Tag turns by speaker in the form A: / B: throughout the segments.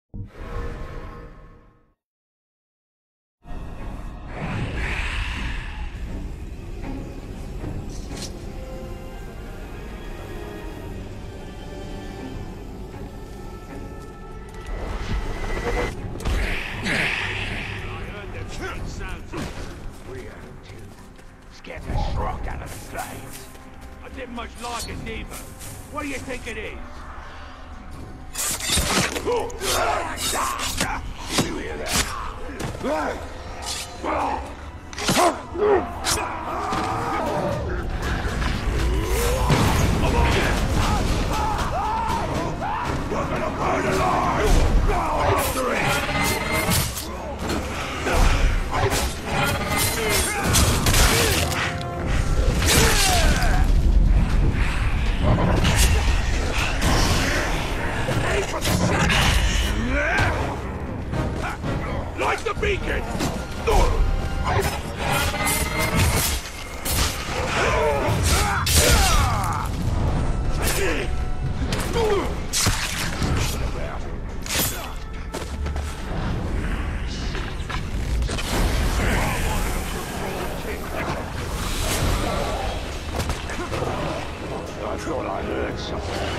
A: What do you think it is? You hear that? We're gonna burn alive! After it! Like the beacon! I thought I heard something.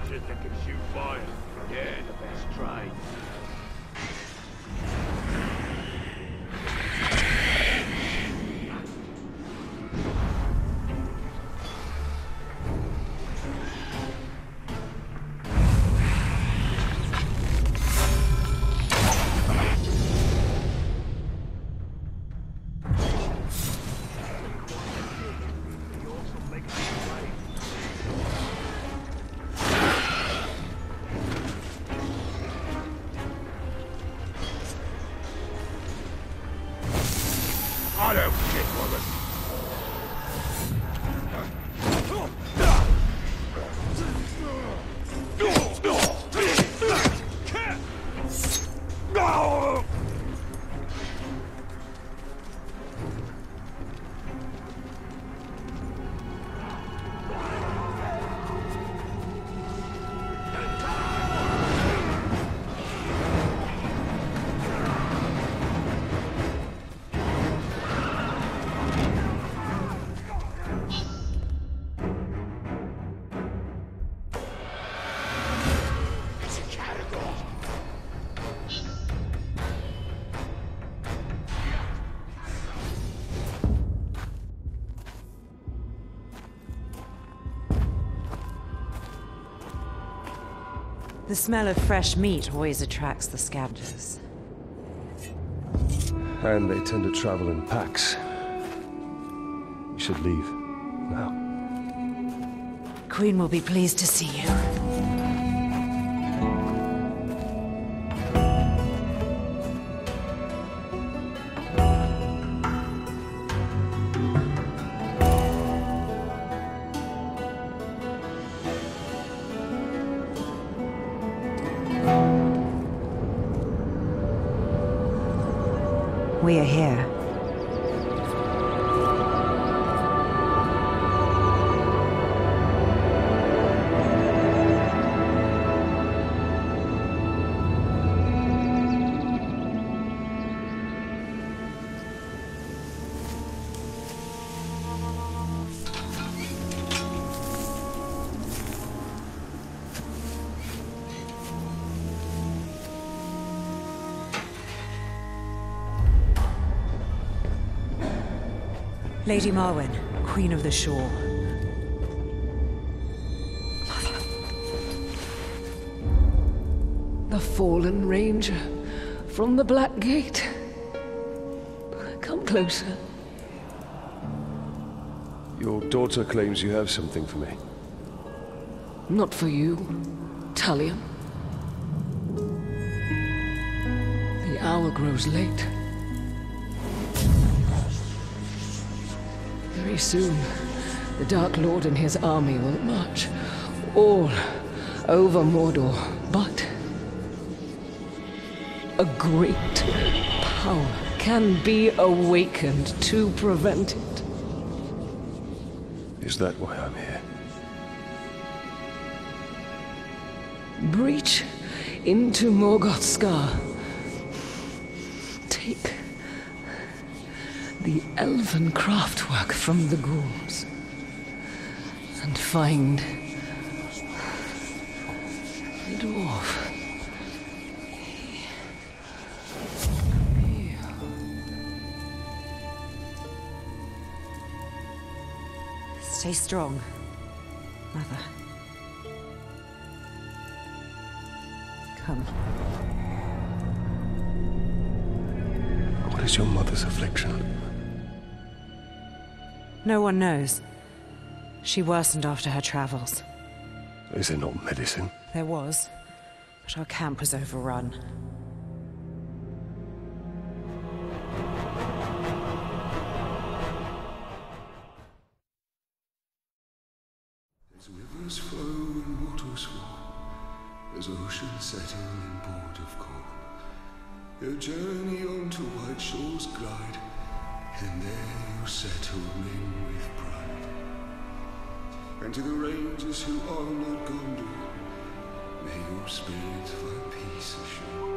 A: Shit that can shoot fire. Yeah, the best trade. I don't shit for it.
B: The smell of fresh meat always attracts the scavengers.
C: And they tend to travel in packs. We should leave now.
B: Queen will be pleased to see you. We are here. Lady Marwen, Queen of the Shore.
D: The fallen ranger from the Black Gate. Come closer.
C: Your daughter claims you have something for me.
D: Not for you, Talion. The hour grows late. Very soon, the Dark Lord and his army will march all over Mordor, but a great power can be awakened to prevent it.
C: Is that why I'm here?
D: Breach into Morgoth's Scar. Take the elven craftwork from the ghouls and find the dwarf.
B: Stay strong, Mother. Come.
C: What is your mother's affliction?
B: No one knows. She worsened after her travels.
C: Is there not medicine?
B: There was, but our camp was overrun.
E: As rivers flow and waters fall, as oceans settle in port of call, your journey onto white shores glide, and there you settle in with pride. And to the rangers who are not Gondor, may your spirits find peace ashore.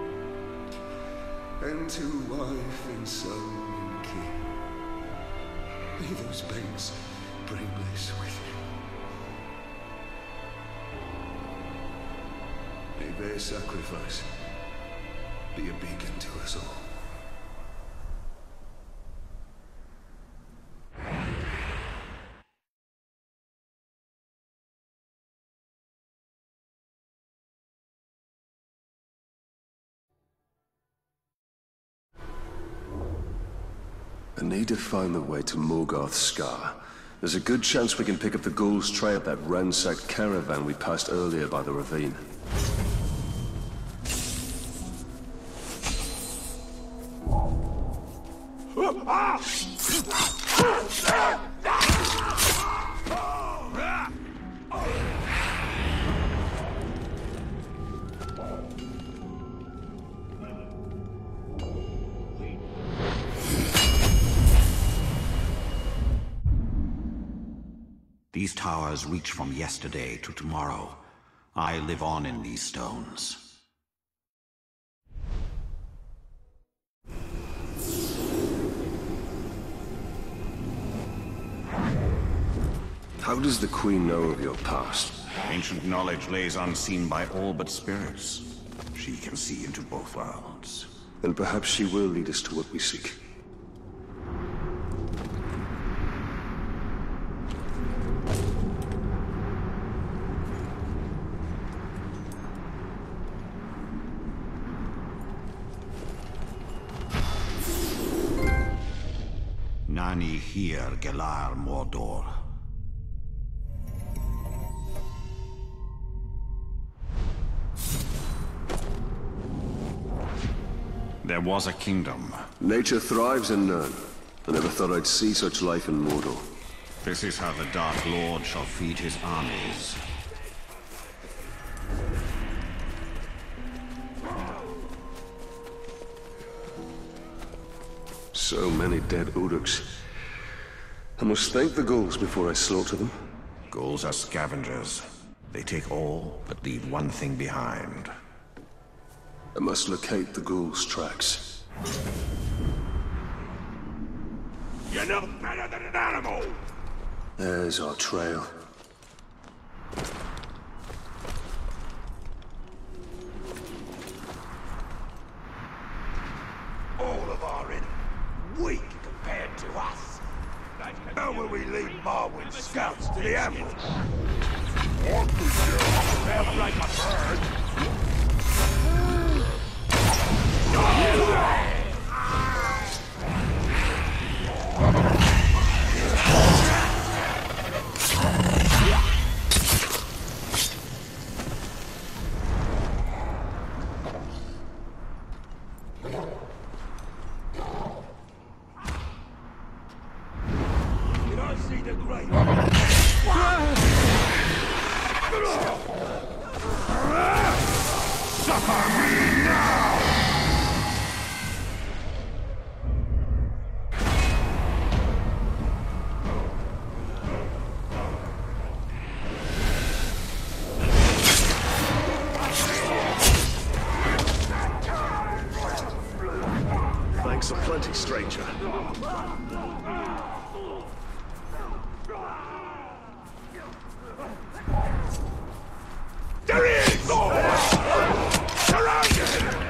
E: And to wife and son and king, may those banks bring bliss with you. their sacrifice. Be a beacon to us all. I need to find the way to Morgoth's Scar. There's a good chance we can pick up the ghouls' trail of that ransacked caravan we passed earlier by the ravine.
F: These towers reach from yesterday to tomorrow. I live on in these stones.
E: How does the Queen know of your past?
F: Ancient knowledge lays unseen by all but spirits. She can see into both worlds.
E: Then perhaps she will lead us to what we seek.
F: Nani here, Gelar Mordor. There was a kingdom.
E: Nature thrives in Nirn. I never thought I'd see such life in Mordor.
F: This is how the Dark Lord shall feed his armies.
E: So many dead Uruks. I must thank the ghouls before I slaughter them.
F: Ghouls are scavengers. They take all, but leave one thing behind.
E: I must locate the ghouls' tracks.
A: You're no better than an animal!
E: There's our trail.
A: All of our in weak compared to us. How will we lead Marwyn's scouts to the ambush? They'll like a bird. Did I see the grave? Suffer me now!
E: Thanks aplenty, stranger.
A: There he is! Surrounded!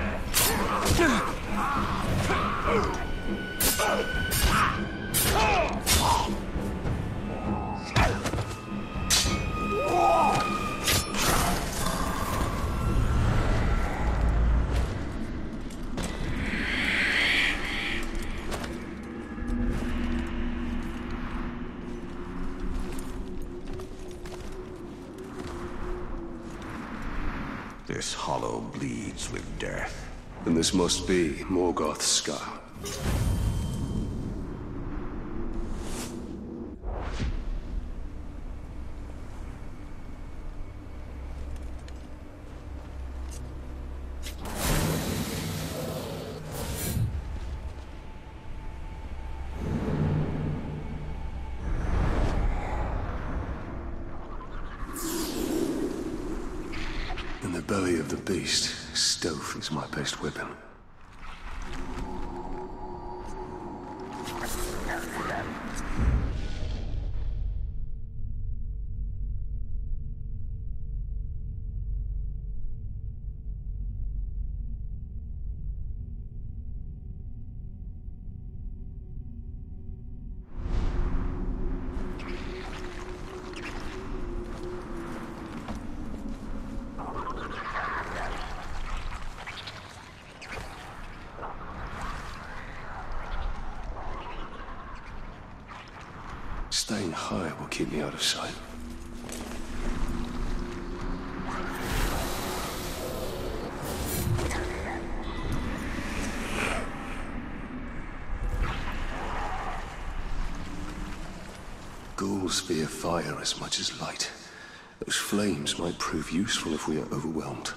F: This hollow bleeds with death.
E: Then this must be Morgoth's Scar. In the belly of the beast, stealth is my best weapon.
C: high will keep me out of sight. Ghouls fear fire as much as light. Those flames might prove useful if we are overwhelmed.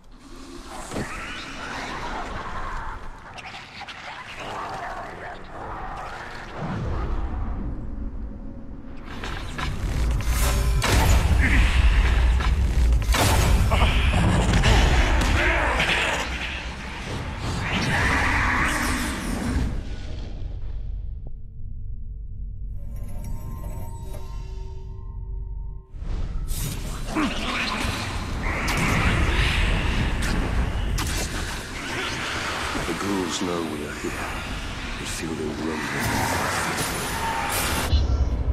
C: Know we are here. We feel the rumbling of our feet.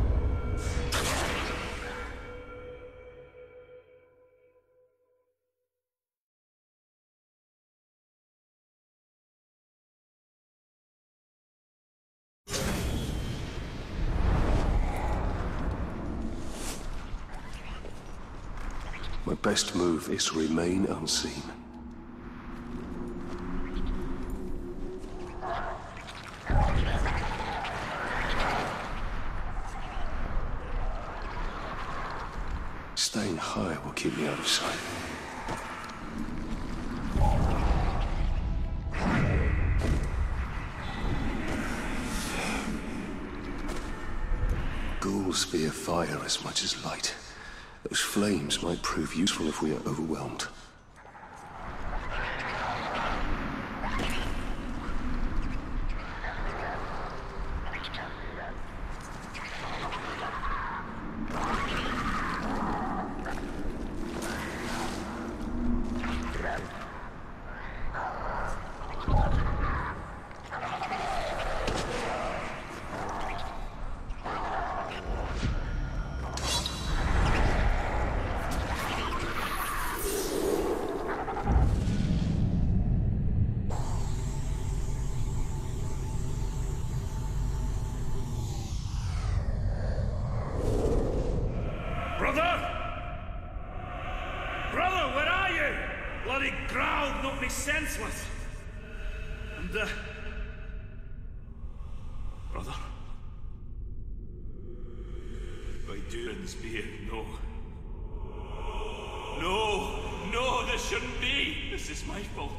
C: My best move is to remain unseen. Staying high will keep me out of sight. Ghouls fear fire as much as light. Those flames might prove useful if we are overwhelmed.
G: Brother, where are you? Bloody growl knocked me senseless. And, brother? By doings be it, no. No, this shouldn't be. This is my fault.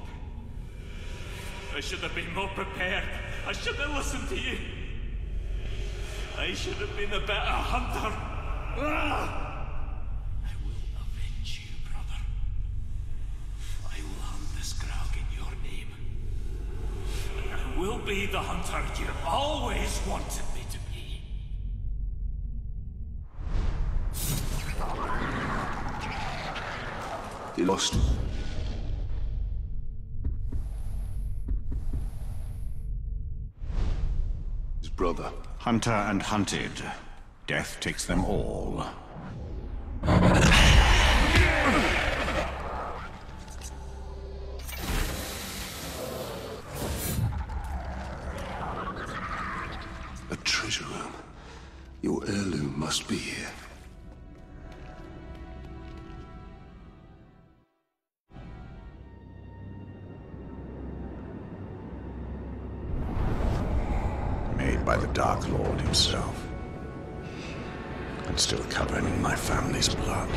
G: I should have been more prepared. I should have listened to you. I should have been a better hunter. Ah! Will be the hunter you always wanted me to be.
C: You lost. His brother.
F: Hunter and hunted. Death takes them all.
C: A treasure room. Your heirloom must be here.
F: Made by the Dark Lord himself. And still covered in my family's blood.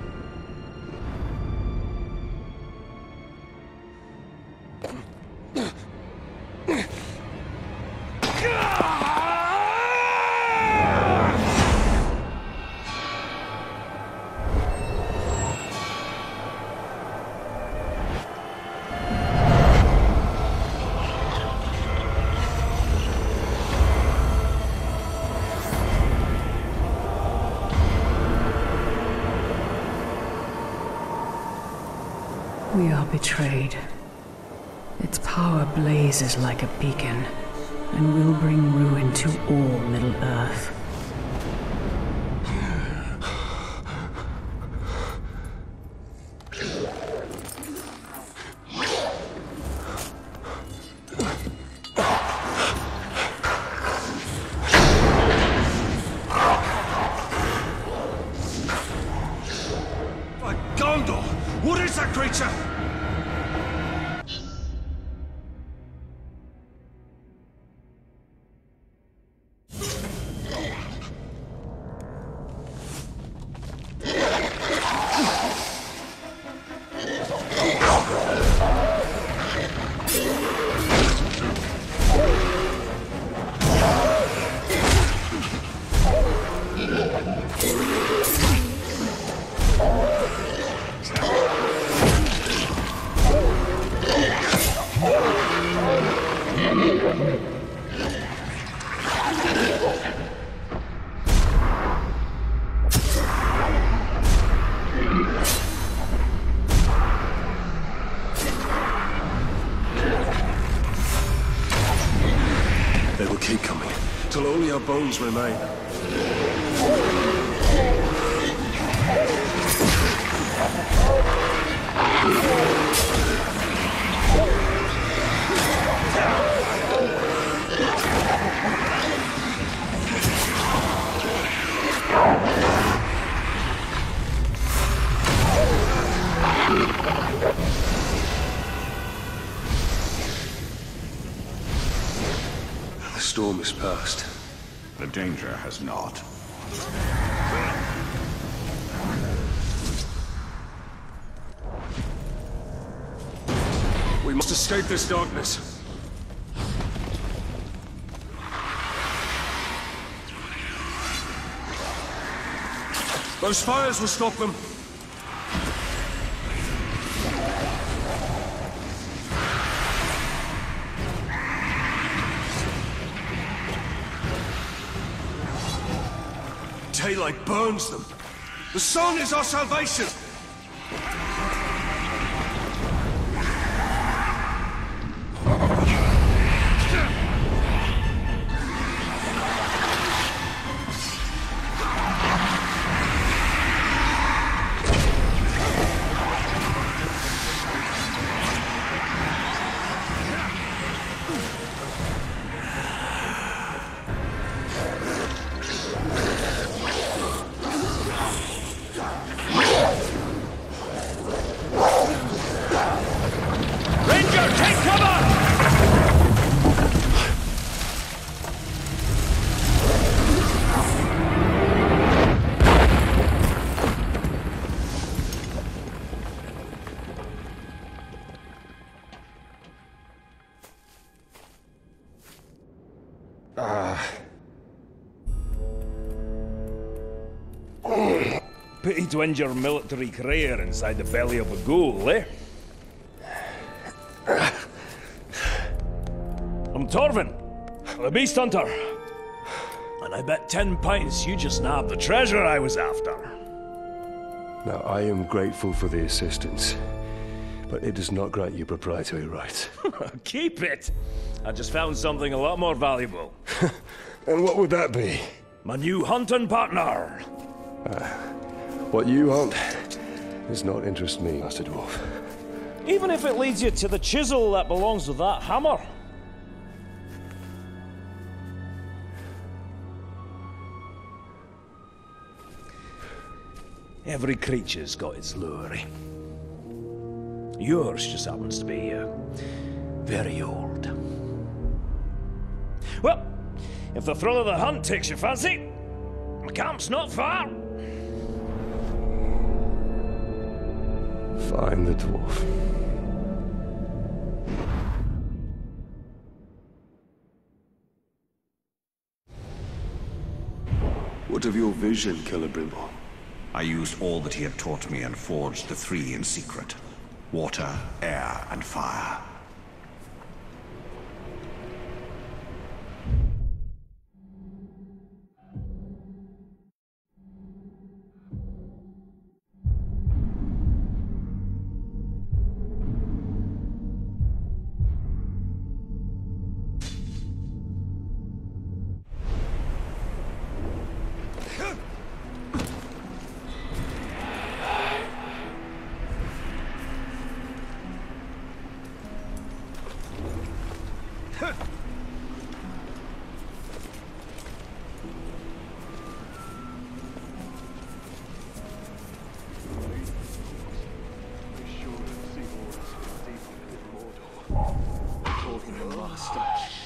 D: We are betrayed. Its power blazes like a beacon, and will bring ruin to all Middle-earth.
C: is that creature? They will keep coming, till only our bones remain. The storm is past.
F: The danger has not.
C: We must escape this darkness. Those fires will stop them. Daylight burns them. The sun is our salvation.
H: Pity to injure your military career inside the belly of a ghoul, eh? I'm Torvin, the Beast Hunter. And I bet 10 pints you just nabbed the treasure I was after.
C: Now, I am grateful for the assistance, but it does not grant you proprietary rights.
H: Keep it! I just found something a lot more valuable.
C: And what would that be?
H: My new hunting partner!
C: What you hunt does not interest me, Master Dwarf.
H: Even if it leads you to the chisel that belongs with that hammer. Every creature's got its lure. Yours just happens to be very old. Well, if the thrill of the hunt takes your fancy, my camp's not far.
C: Find the dwarf. What of your vision, Celebrimbor?
F: I used all that he had taught me and forged the three in secret. Water, air, and fire.
I: bastard.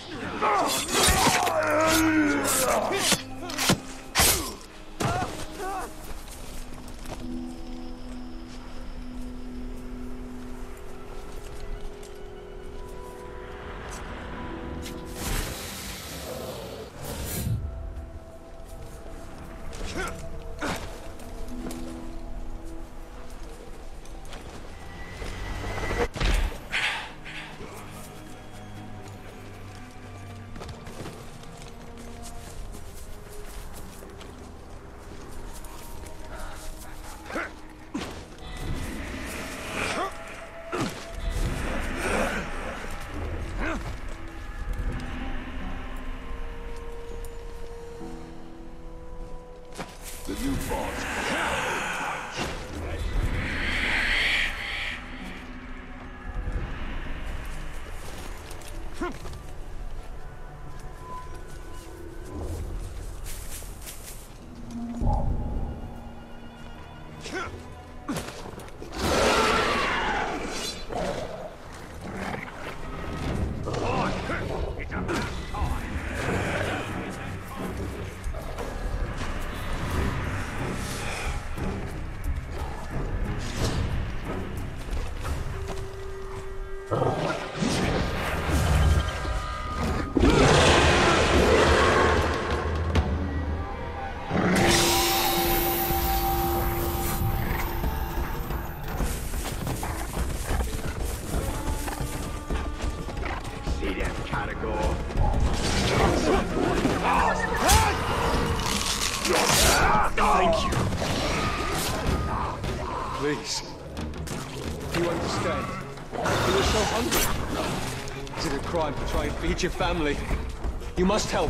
J: Please. Do you understand? You are so hungry. Is it a crime to try and feed your family? You must help.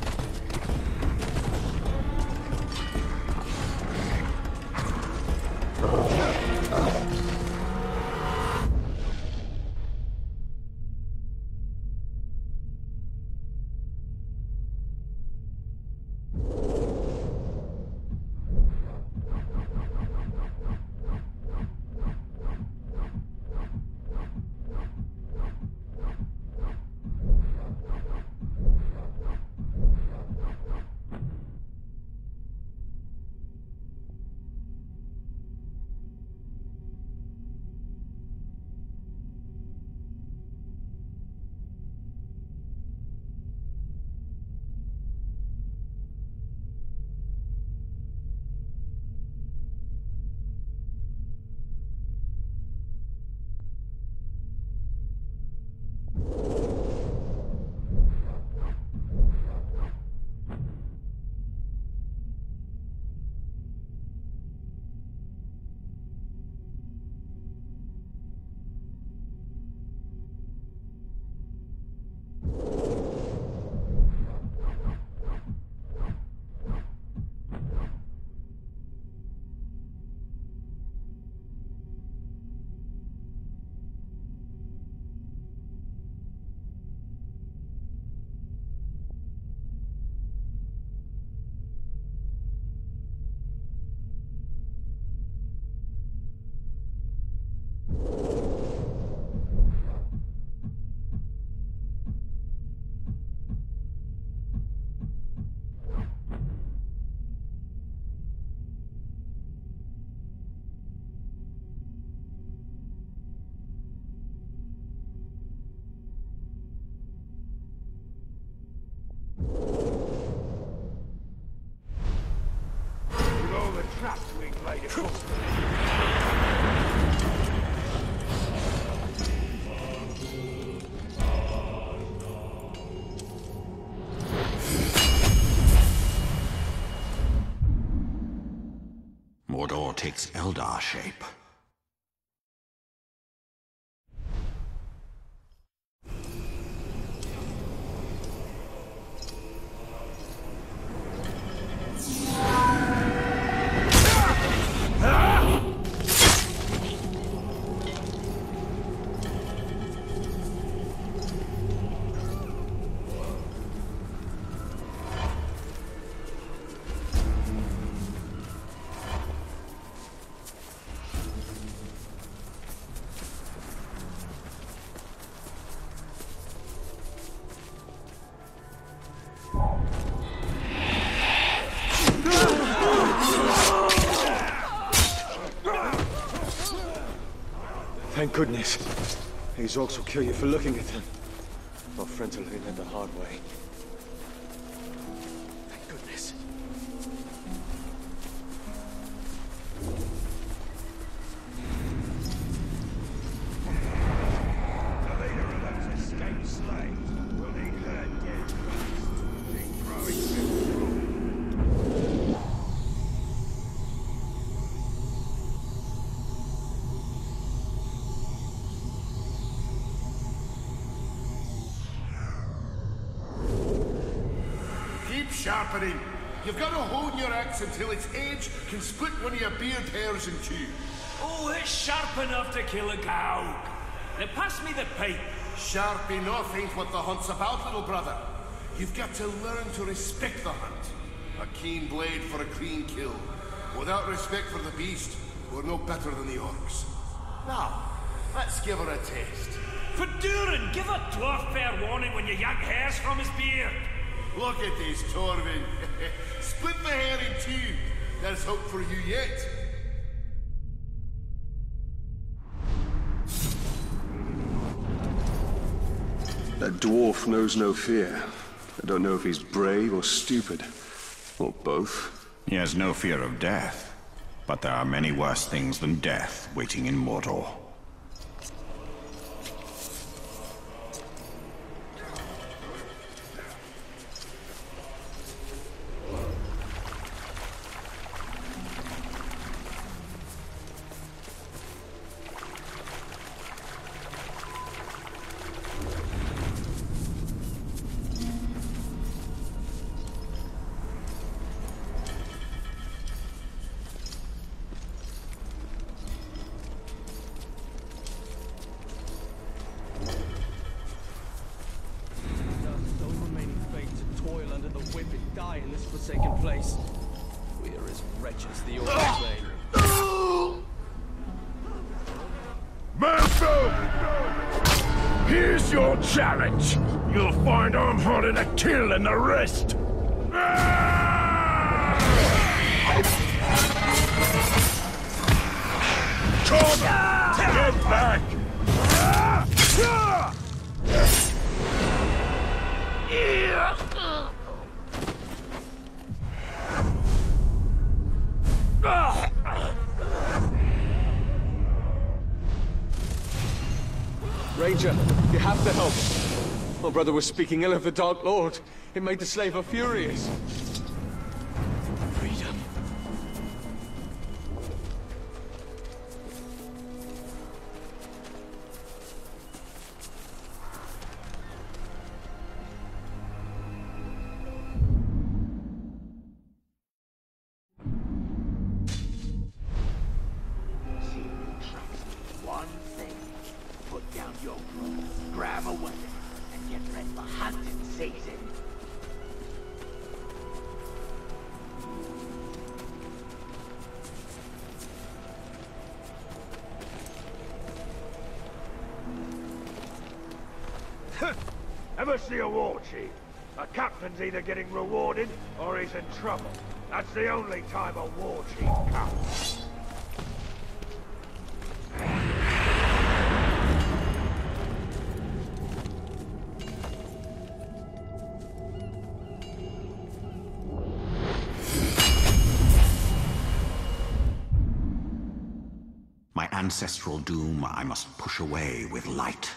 F: Mordor takes Eldar shape.
J: Thank goodness. These orcs will kill you for looking at them. Our friends will learn it the hard way. Thank goodness.
A: The leader of those escaped slaves will need her dead first. Keep growing control.
I: Sharpening. You've got to hone your axe until its edge can split one of your beard hairs in two.
G: Oh, it's sharp enough to kill a cow. Now pass me the pipe.
I: Sharp enough ain't what the hunt's about, little brother. You've got to learn to respect the hunt. A keen blade for a clean kill. Without respect for the beast, we're no better than the orcs. Now, let's give her a test.
G: For Durin, give a dwarf fair warning when you yank hairs from his beard.
I: Look at this, Torvin. Split the hair in two. There's hope for you yet.
C: That dwarf knows no fear. I don't know if he's brave or stupid. Or both.
F: He has no fear of death. But there are many worse things than death waiting in Mordor.
A: Here's your challenge. You'll find I'm harder to kill than the rest. Come, get back!
J: Ranger, you have to help. My brother was speaking ill of the Dark Lord. It made the slaver furious. Freedom.
A: Grab a weapon and get ready for hunting season. Ever see a war chief? A captain's either getting rewarded or he's in trouble. That's the only time a war chief counts.
F: My ancestral doom I must push away with light.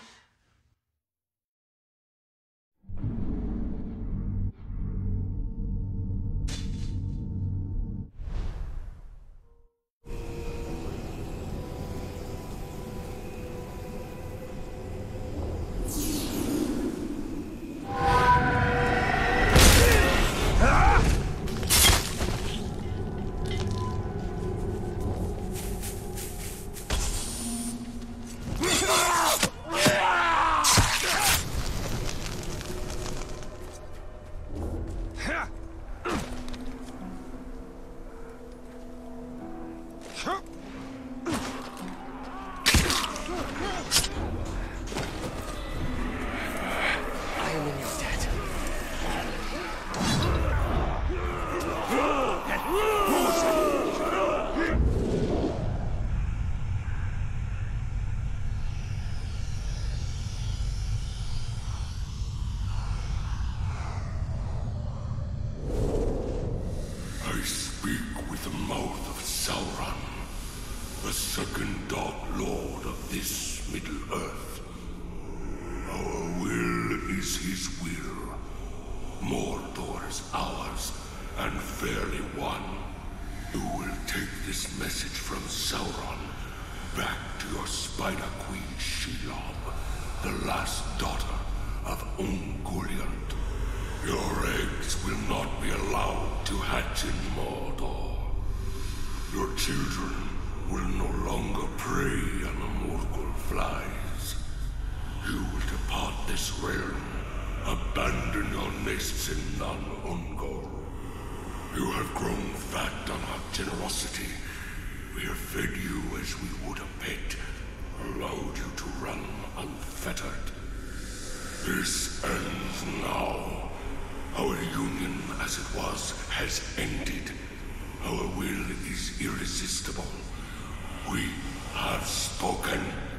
E: this Middle-earth. Our will is his will. Mordor is ours, and fairly won. You will take this message from Sauron back to your Spider Queen Shelob, the last daughter of Ungoliant. Your eggs will not be allowed to hatch in Mordor. Your children will no longer prey on the Morgul flies. You will depart this realm, abandon your nests in Nan Ungol. You have grown fat on our generosity. We have fed you as we would a pet, allowed you to run unfettered. This ends now. Our union, as it was, has ended. Our will is irresistible. We have spoken.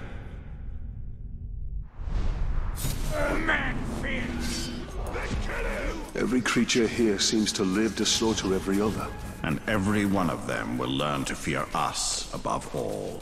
A: Man fears. Let's kill him!
C: Every creature here seems to live to slaughter every other.
F: And every one of them will learn to fear us above all.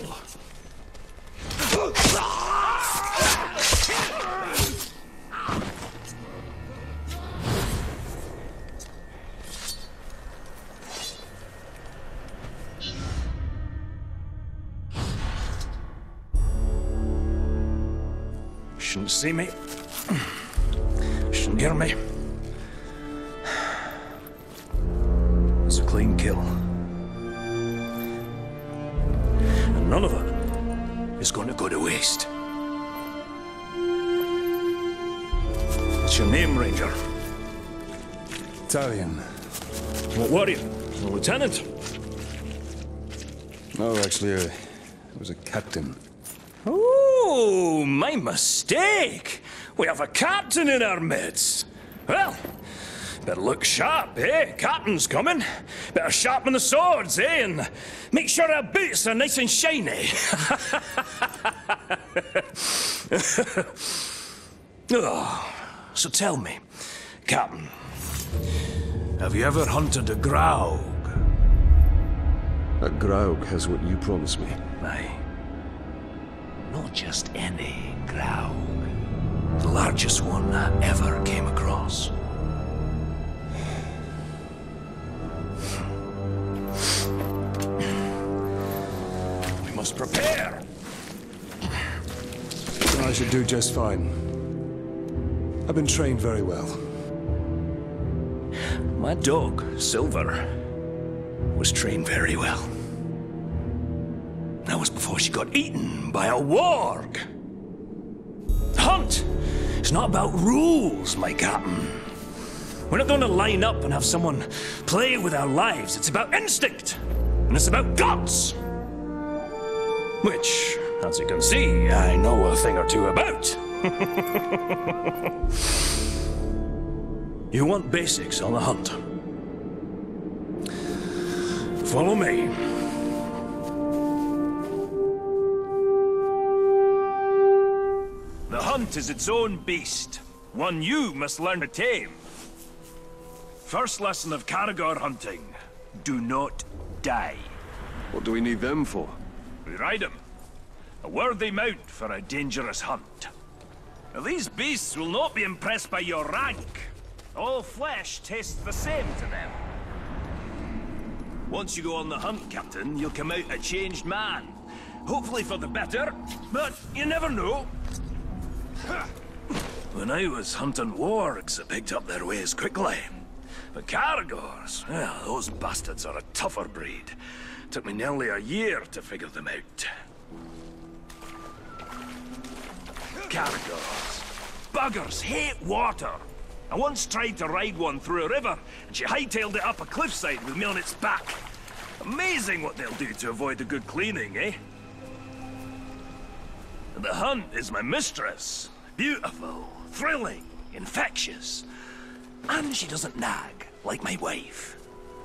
H: Shouldn't see me. Shouldn't hear me. It's a clean kill. And none of it is going to go to waste. What's your name, Ranger?
C: Talion.
H: What were you? A lieutenant?
C: No, actually, I was a captain.
H: Oh, my mistake. We have a captain in our midst. Well, better look sharp, eh? Captain's coming. Better sharpen the swords, eh? And make sure our boots are nice and shiny. Oh, so tell me, Captain, have you ever hunted a Graug?
C: A Graug has what you promised me.
H: Aye. Not just any Graug. The largest one I ever came across. We must prepare.
C: I should do just fine. I've been trained very well.
H: My dog, Silver, was trained very well. That was before she got eaten by a warg. Hunt! It's not about rules, my captain. We're not going to line up and have someone play with our lives. It's about instinct. And it's about guts. Which, as you can see, I know a thing or two about. You want basics on the hunt? Follow me. The hunt is its own beast, one you must learn to tame. First lesson of Caragor hunting, do not die.
C: What do we need them for?
H: We ride them. A worthy mount for a dangerous hunt. Now, these beasts will not be impressed by your rank. All flesh tastes the same to them. Once you go on the hunt, Captain, you'll come out a changed man. Hopefully for the better, but you never know. When I was hunting wargs, it picked up their ways quickly. But Caragors, well, those bastards are a tougher breed. Took me nearly a year to figure them out. Caragors. Buggers hate water. I once tried to ride one through a river, and she hightailed it up a cliffside with me on its back. Amazing what they'll do to avoid a good cleaning, eh? And the hunt is my mistress. Beautiful, thrilling, infectious. And she doesn't nag, like my wife.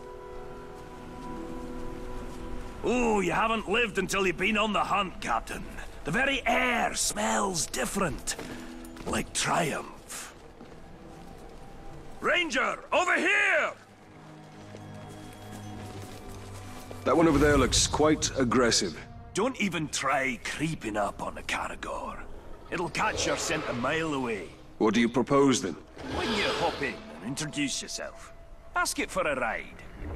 H: Oh, you haven't lived until you've been on the hunt, Captain. The very air smells different. Like triumph. Ranger, over here!
C: That one over there looks quite aggressive.
H: Don't even try creeping up on the Caragor. It'll catch your scent a mile away.
C: What do you propose, then?
H: When you hop in and introduce yourself, ask it for a ride.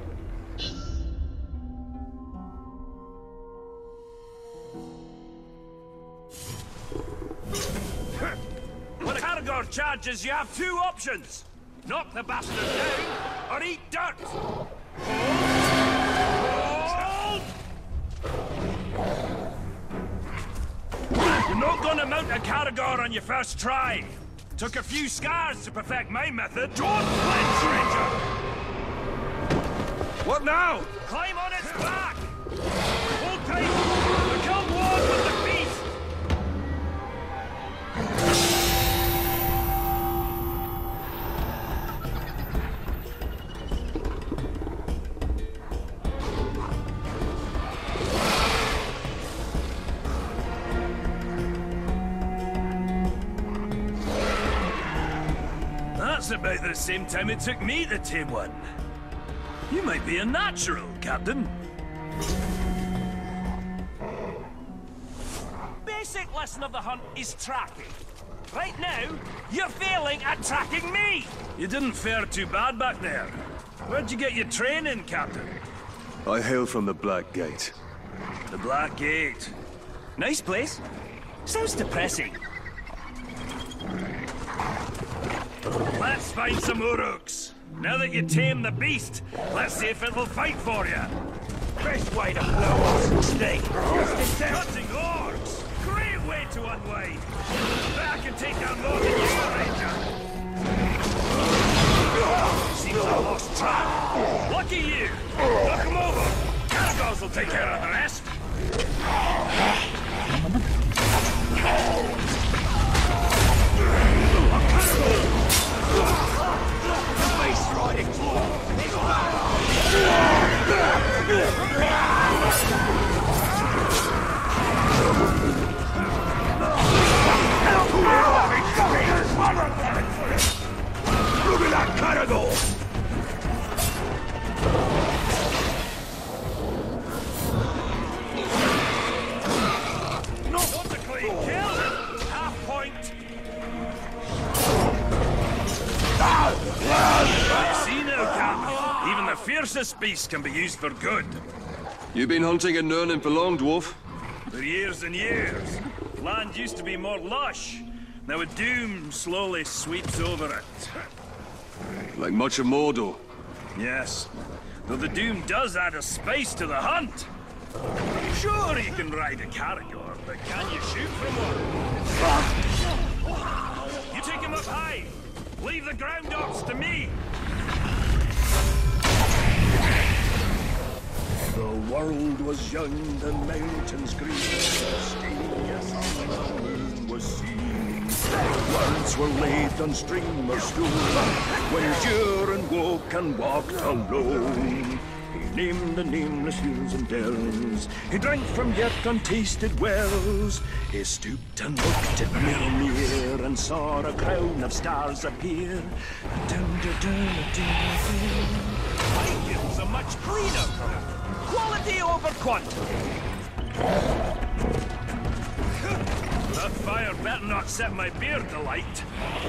H: When a Caragor charges, you have two options. Knock the bastard down, or eat dirt. Hold! You're not gonna mount a Caragor on your first try. Took a few scars to perfect my method. Don't flinch, stranger!
C: What now?
H: Climb on its back! Hold tight! Become one with the beast! That's about the same time it took me to tame one. You might be a natural, Captain. Basic lesson of the hunt is tracking. Right now, you're failing at tracking me! You didn't fare too bad back there. Where'd you get your training, Captain?
C: I hail from the Black Gate.
H: The Black Gate. Nice place. Sounds depressing. Let's find some Uruks. Now that you tame the beast, let's see if it'll fight for you.
A: Best way to blow off some steam.
H: Cutting orcs! Great way to unwind. Bet I can take down more than you, Ranger. Seems I lost track. Lucky you. Knock him over. Caragors will take care of the rest.
A: Face riding floor. Look at that Caragor!
H: Not a clean kill! Half point! You see now, Captain? Even the fiercest beast can be used for good.
C: You been hunting in Nurnin for long, dwarf?
H: For years and years. Land used to be more lush. Now a doom slowly sweeps over it.
C: Like much of Mordor?
H: Yes. Though the doom does add a spice to the hunt. Sure, you can ride a Caragor, but can you shoot from one? You take him up high. Leave the ground orcs to me. The world was young, the mountains green, mysterious on the moon was seen. Words were laid on streamer stone, when Durin woke and walked alone. He named the nameless hills and dells, he drank from yet untasted wells. He stooped and looked at Mirror and saw a crown of stars appear. Vikings are much cleaner product. Quality over quantity. That fire better not set my beard alight.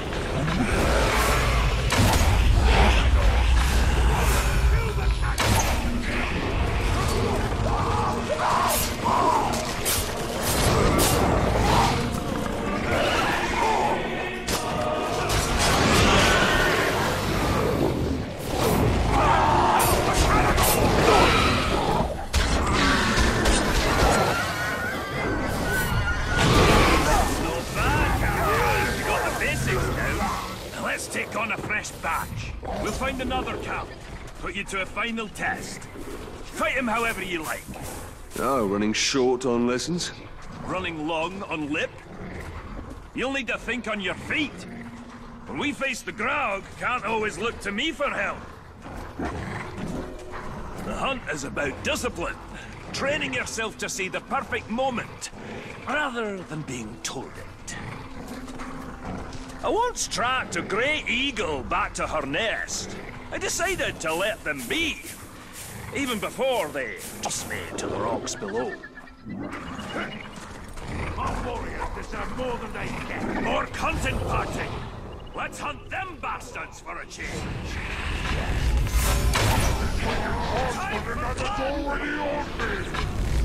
H: Let's take on a fresh batch. We'll find another camp. Put you to a final test. Fight him however you like.
C: Oh, running short on lessons?
H: Running long on lip? You'll need to think on your feet. When we face the Graug, can't always look to me for help. The hunt is about discipline. Training yourself to see the perfect moment, rather than being told it. I once tracked a grey eagle back to her nest. I decided to let them be, even before they tossed me to the rocks below.
A: Our warriors deserve more than they get.
G: More content party! Let's hunt them bastards for a change!
A: That's already on me!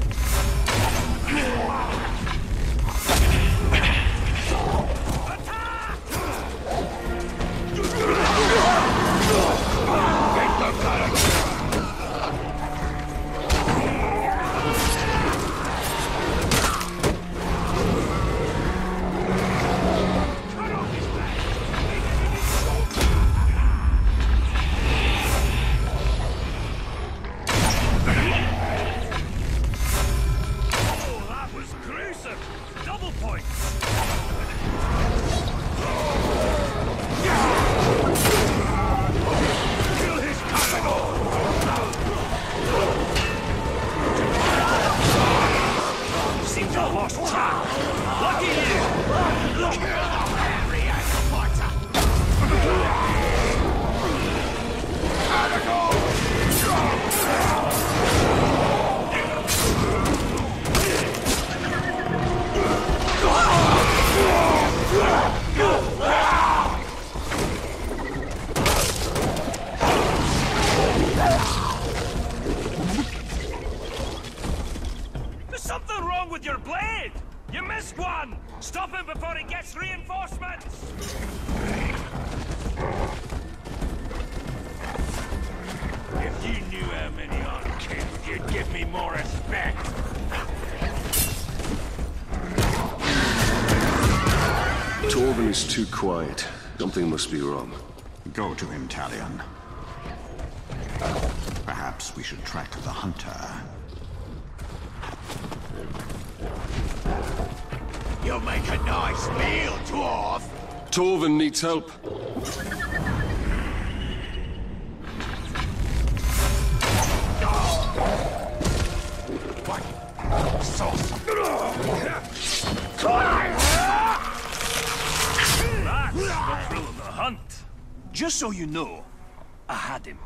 G: There's something wrong with your blade! You missed one! Stop him before he gets reinforcements!
A: If you knew how many I've killed, you'd give me more respect.
C: Torvin is too quiet. Something must be wrong.
F: Go to him, Talion. Perhaps we should track the hunter.
A: You'll make a nice meal, dwarf!
C: Torvin needs help.
A: What? Sauce!
G: That's the thrill of the hunt. Just so you know, I had him.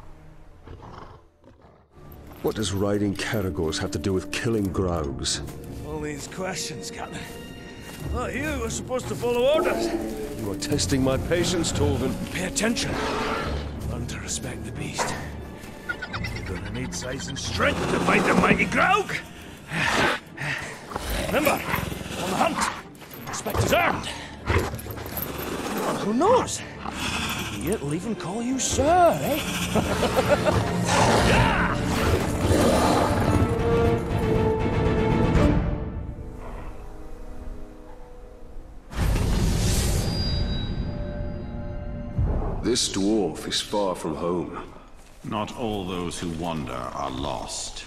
C: What does riding Caragors have to do with killing Graugs?
H: All these questions, Captain. Well, you were supposed to follow orders.
C: You are testing my patience, Torvin.
H: Pay attention. Learn to respect the beast. You're gonna need size and strength to fight the mighty Graug. Remember, on the hunt, respect is earned. And who knows? He'll even call you sir, eh? Yeah!
C: This dwarf is far from home.
F: Not all those who wander are lost.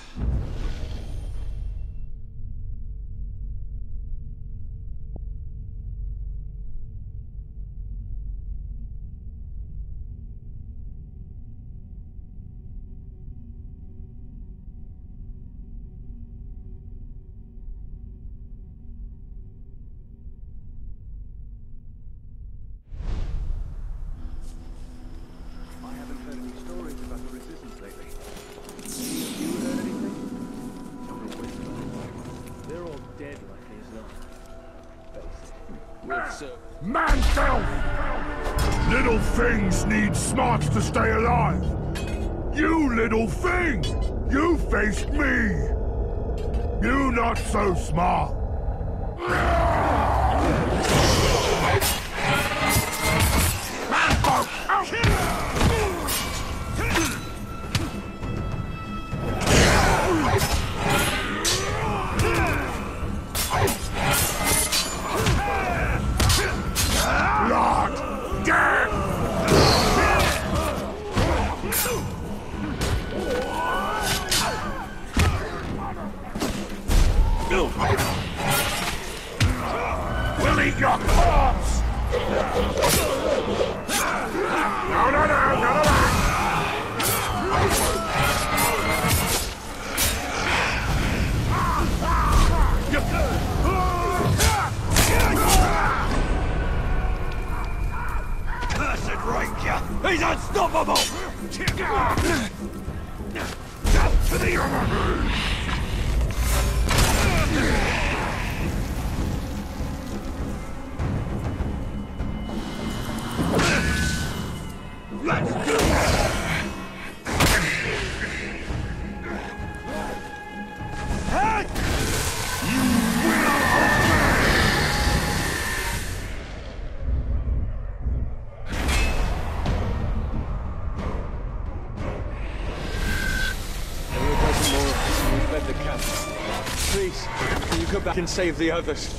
A: Man-self! Little things need smarts to stay alive! You little thing! You faced me! You not so smart! Man-folk! Out here! Lord! Death! We'll eat your corpse! No, no, no, no, no! Cursed ranger! He's unstoppable! Jump to the enemy! Let's do it! Hey! You will obey!
J: There are a dozen more of us, and we've led the camp. Please, can you come back and save the others?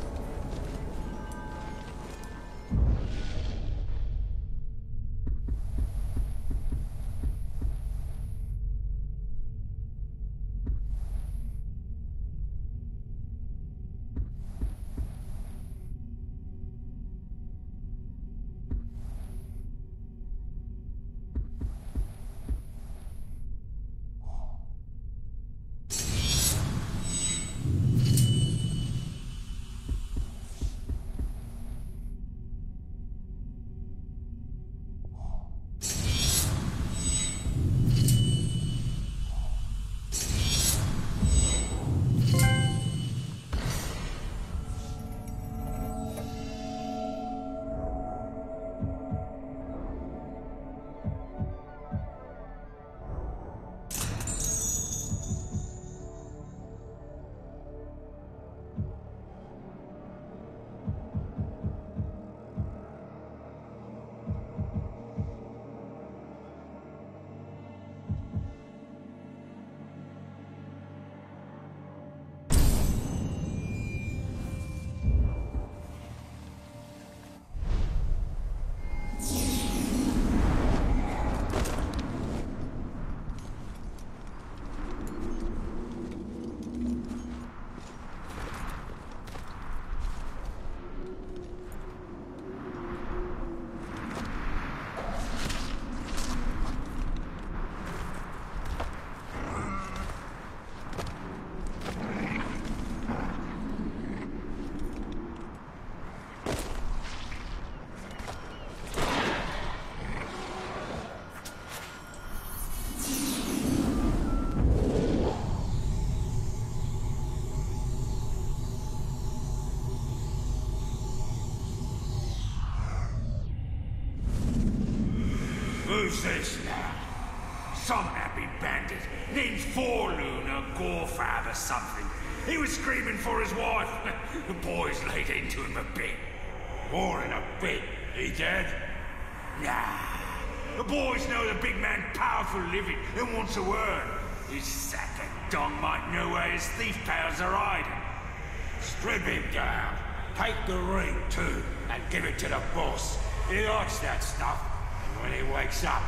G: Who's this now? Some happy bandit named Forloon or Gorfab or something. He was screaming for his wife. The boys laid into him a bit. More than a bit. He dead? Nah. The boys know the big man powerful living and wants to earn. His sack of dong might know where his thief pals are hiding. Strip him down. Take the ring too and give it to the boss. He likes that stuff. When he wakes up.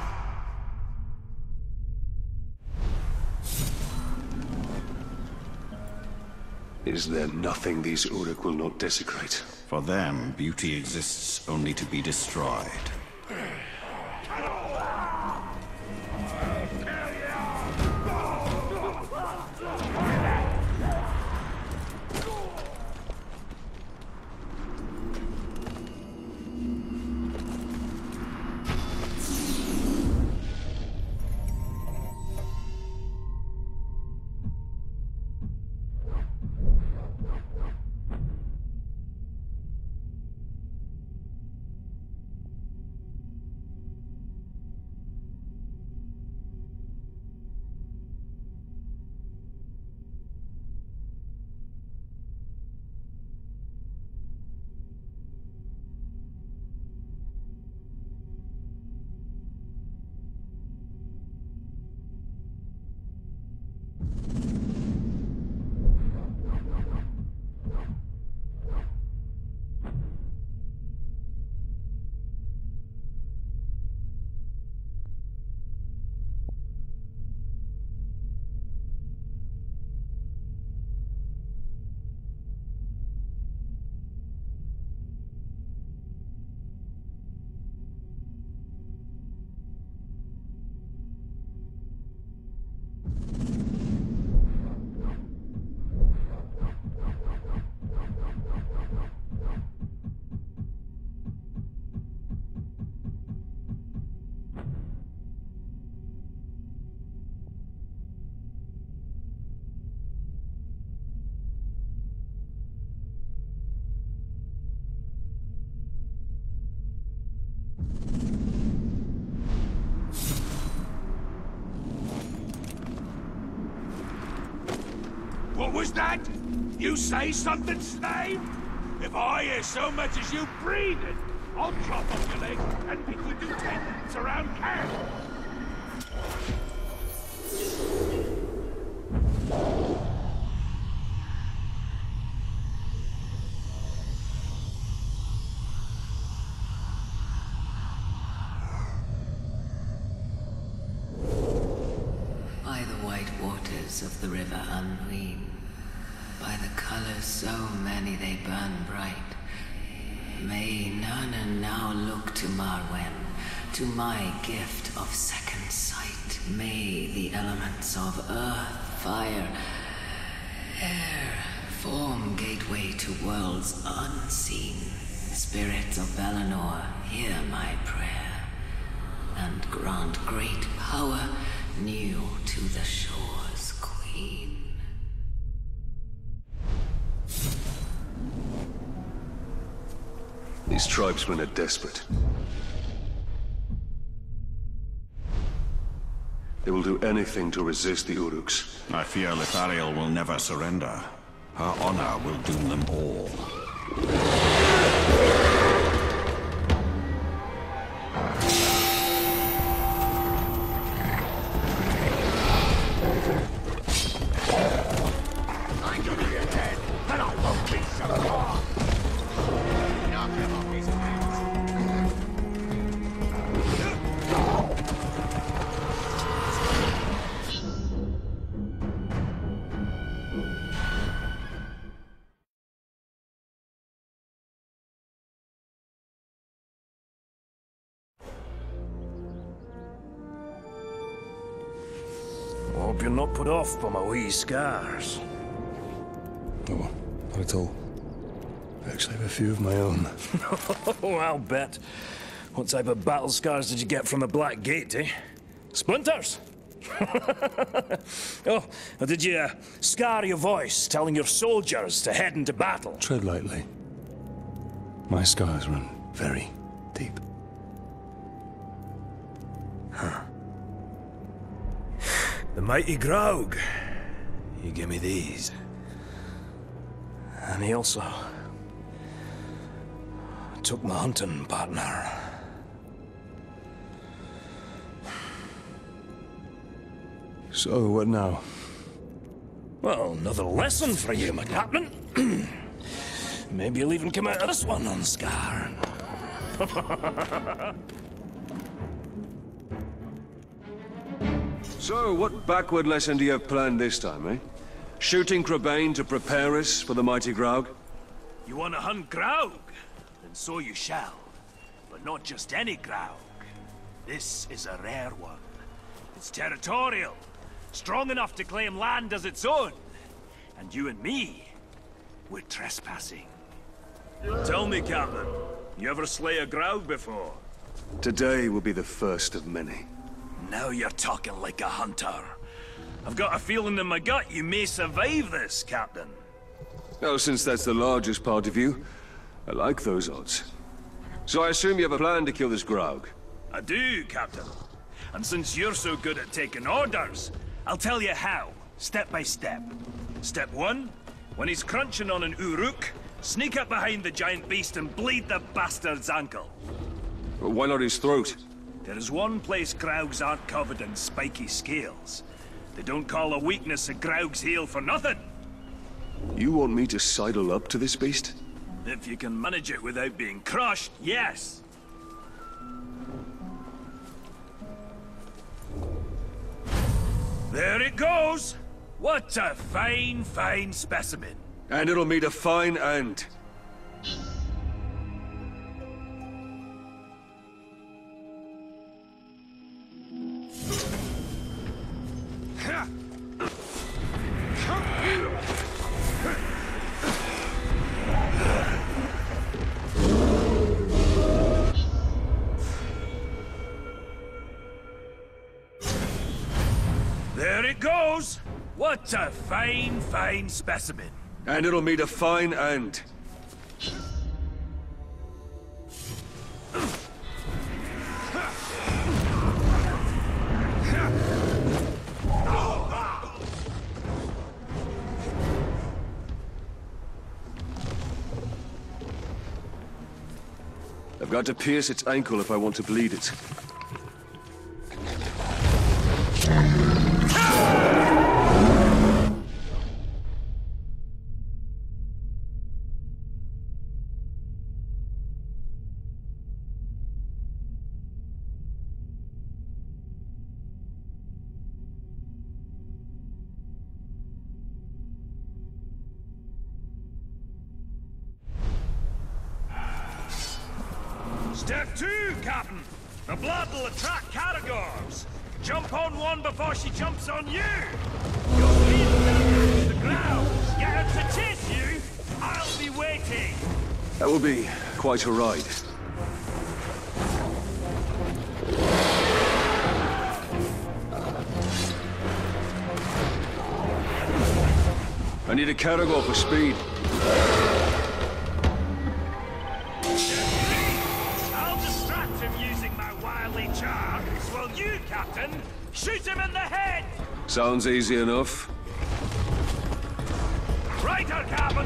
C: Is there nothing these Uruk will not desecrate?
F: For them, beauty exists only to be destroyed.
G: What was that? You say something, slave? If I hear so much as you breathing, I'll chop off your leg and make you do tendons around camp.
K: By the white waters of the river Unween, by the colors so many they burn bright, may none now look to Marwen, to my gift of second sight. May the elements of earth, fire, air form gateway to worlds unseen. Spirits of Valinor, hear my prayer, and grant great power new to the shore's queen.
C: These tribesmen are desperate. They will do anything to resist the Uruks.
F: I fear Lithariel will never surrender. Her honor will doom them all.
G: I'm gonna be ahead, and I won't be so far. Knock him off his hands.
H: Hope you're not put off by my wee scars.
C: No, not at all. I actually have a few of my own.
H: Oh, I'll bet. What type of battle scars did you get from the Black Gate, eh? Splinters? Oh, or did you scar your voice telling your soldiers to head into battle?
C: Tread lightly. My scars run very deep.
H: Huh. The mighty Graug. He gave me these. And he also took my hunting partner.
C: So, what now?
H: Well, another lesson for you, my captain. Maybe you'll even come out of this one unscarred.
C: So, what backward lesson do you have planned this time, eh? Shooting Crebain to prepare us for the mighty Graug?
H: You want to hunt Graug? Then so you shall. But not just any Graug. This is a rare one. It's territorial. Strong enough to claim land as its own. And you and me, we're trespassing. Tell me, Captain, you ever slay a Graug before?
C: Today will be the first of many.
H: Now you're talking like a hunter. I've got a feeling in my gut you may survive this, Captain.
C: Well, since that's the largest part of you, I like those odds. So I assume you have a plan to kill this Graug?
H: I do, Captain. And since you're so good at taking orders, I'll tell you how, step by step. Step 1, when he's crunching on an Uruk, sneak up behind the giant beast and bleed the bastard's ankle.
C: But why not his throat?
H: There is one place Graugs aren't covered in spiky scales. They don't call a weakness a Graug's heel for nothing.
C: You want me to sidle up to this beast?
H: If you can manage it without being crushed, yes. There it goes! What a fine, fine specimen.
C: And it'll meet a fine end.
H: There it goes! What a fine, fine specimen.
C: And it'll meet a fine end. I've got to pierce its ankle if I want to bleed it.
H: Step 2, Captain. The blood will attract Caragors. Jump on one before she jumps on you. You'll lead her to the ground. Get her to chase you. I'll be waiting.
C: That will be quite a ride. I need a Caragor for speed.
H: You, Captain! Shoot him in the head!
C: Sounds easy enough.
H: Right her, Captain!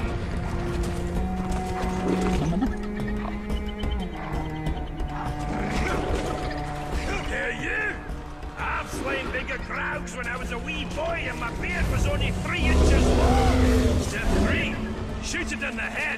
H: Here you! I've slain bigger crowds when I was a wee boy and my beard was only 3 inches long! Step 3. Shoot it in the head!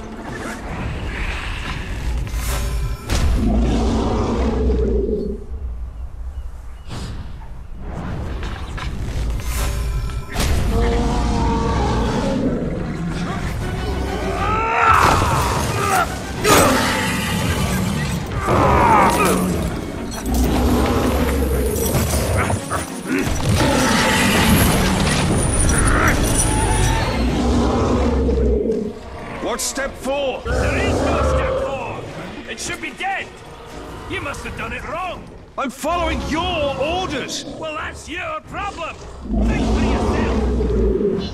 C: What's step 4?
H: There is no step 4! It should be dead! You must have done it wrong!
C: I'm following your orders!
H: Well, that's your problem! Think for yourself!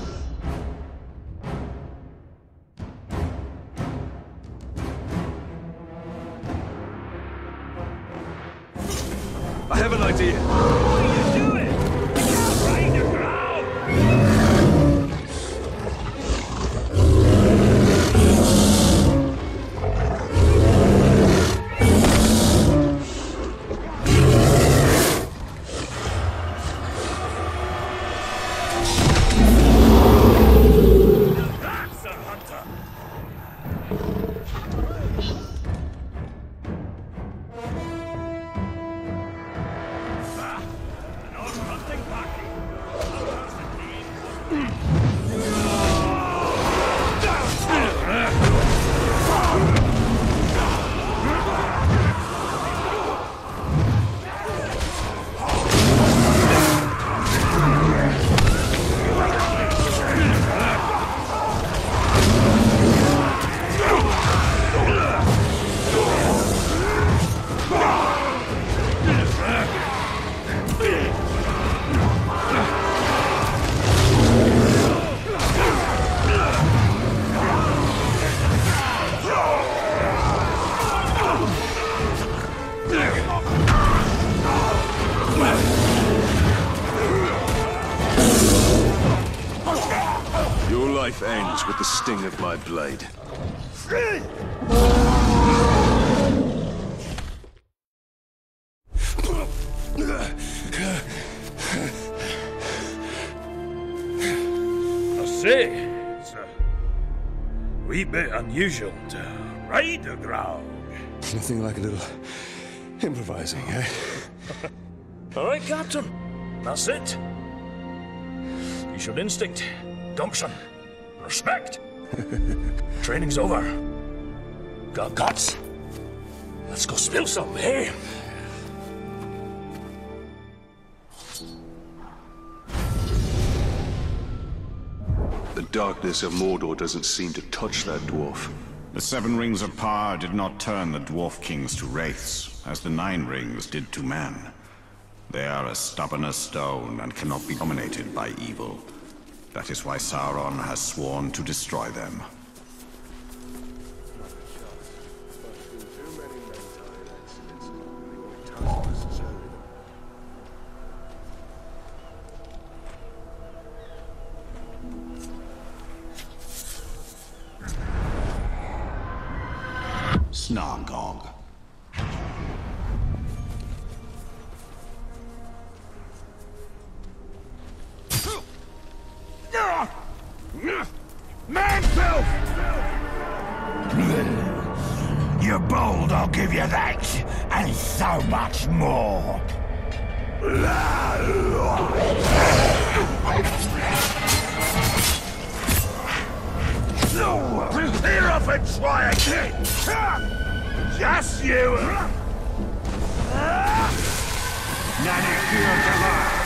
C: I have an idea.
H: What are you doing? You can't ride the ground!
C: Your life ends with the sting of my blade.
H: I say, it's a wee bit unusual to ride a grog.
C: Nothing like a little improvising, eh?
H: All right, Captain. That's it. You showed instinct, gumption, respect. Training's over. Got guts. Let's go spill some, eh?
E: The darkness of Mordor doesn't seem to touch that dwarf.
F: The 7 rings of power did not turn the dwarf kings to wraiths, as the 9 rings did to man. They are as stubborn as stone and cannot be dominated by evil. That is why Sauron has sworn to destroy them. Snargog.
A: Man-filth! You're bold, I'll give you that, and so much more. Clear up and try again! Just you! None of you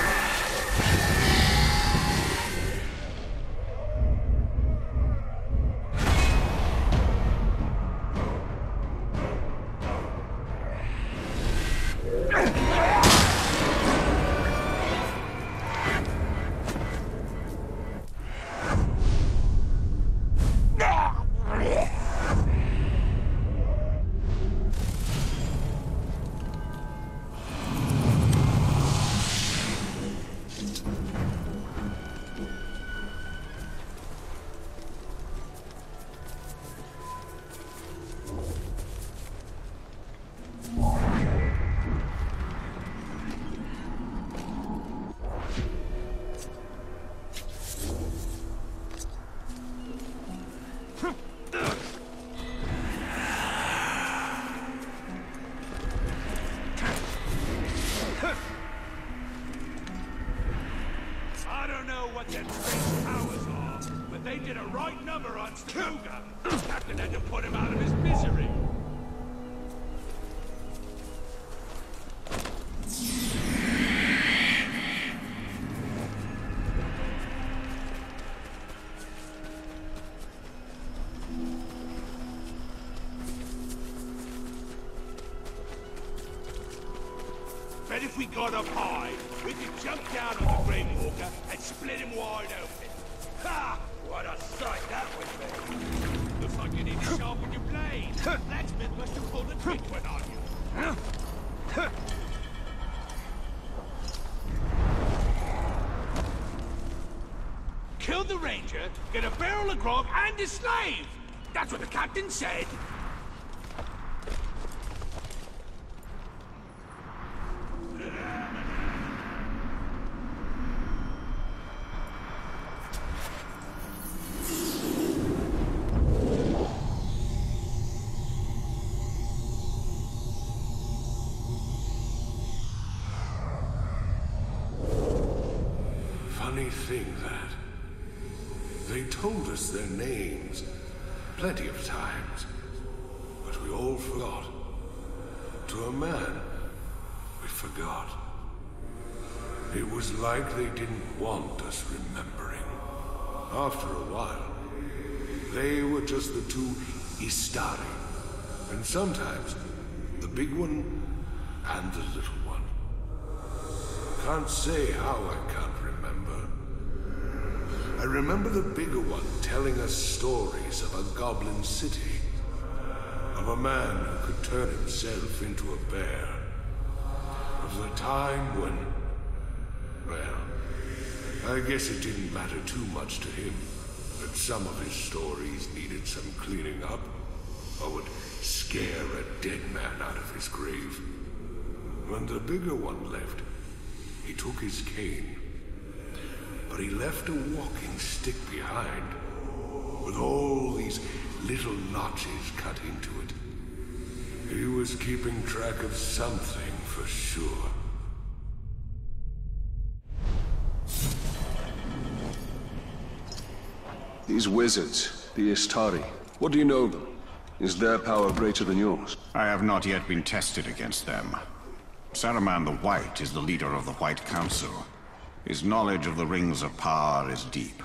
I: Bet if we got up high, we could jump down on the Grey Walker and split him wide open. Ha! What a sight that would be! Looks like you need to sharpen your blade. Blacksmith must have pulled a trick one on you. Kill the ranger, get a barrel of grog and a slave! That's what the captain said!
E: Funny thing that. They told us their names plenty of times, but we all forgot. To a man, we forgot. It was like they didn't want us remembering. After a while, they were just the two Istari, and sometimes the big one and the little one. Can't say how I can't remember. I remember the bigger one telling us stories of a goblin city, of a man who could turn himself into a bear, of the time when, well, I guess it didn't matter too much to him that some of his stories needed some cleaning up, or would scare a dead man out of his grave. When the bigger one left, he took his cane, but he left a walking stick behind, with all these little notches cut into it. He was keeping track of something for sure.
C: These wizards, the Istari, what do you know of them? Is their power greater than yours?
F: I have not yet been tested against them. Saruman the White is the leader of the White Council. His knowledge of the Rings of Power is deep.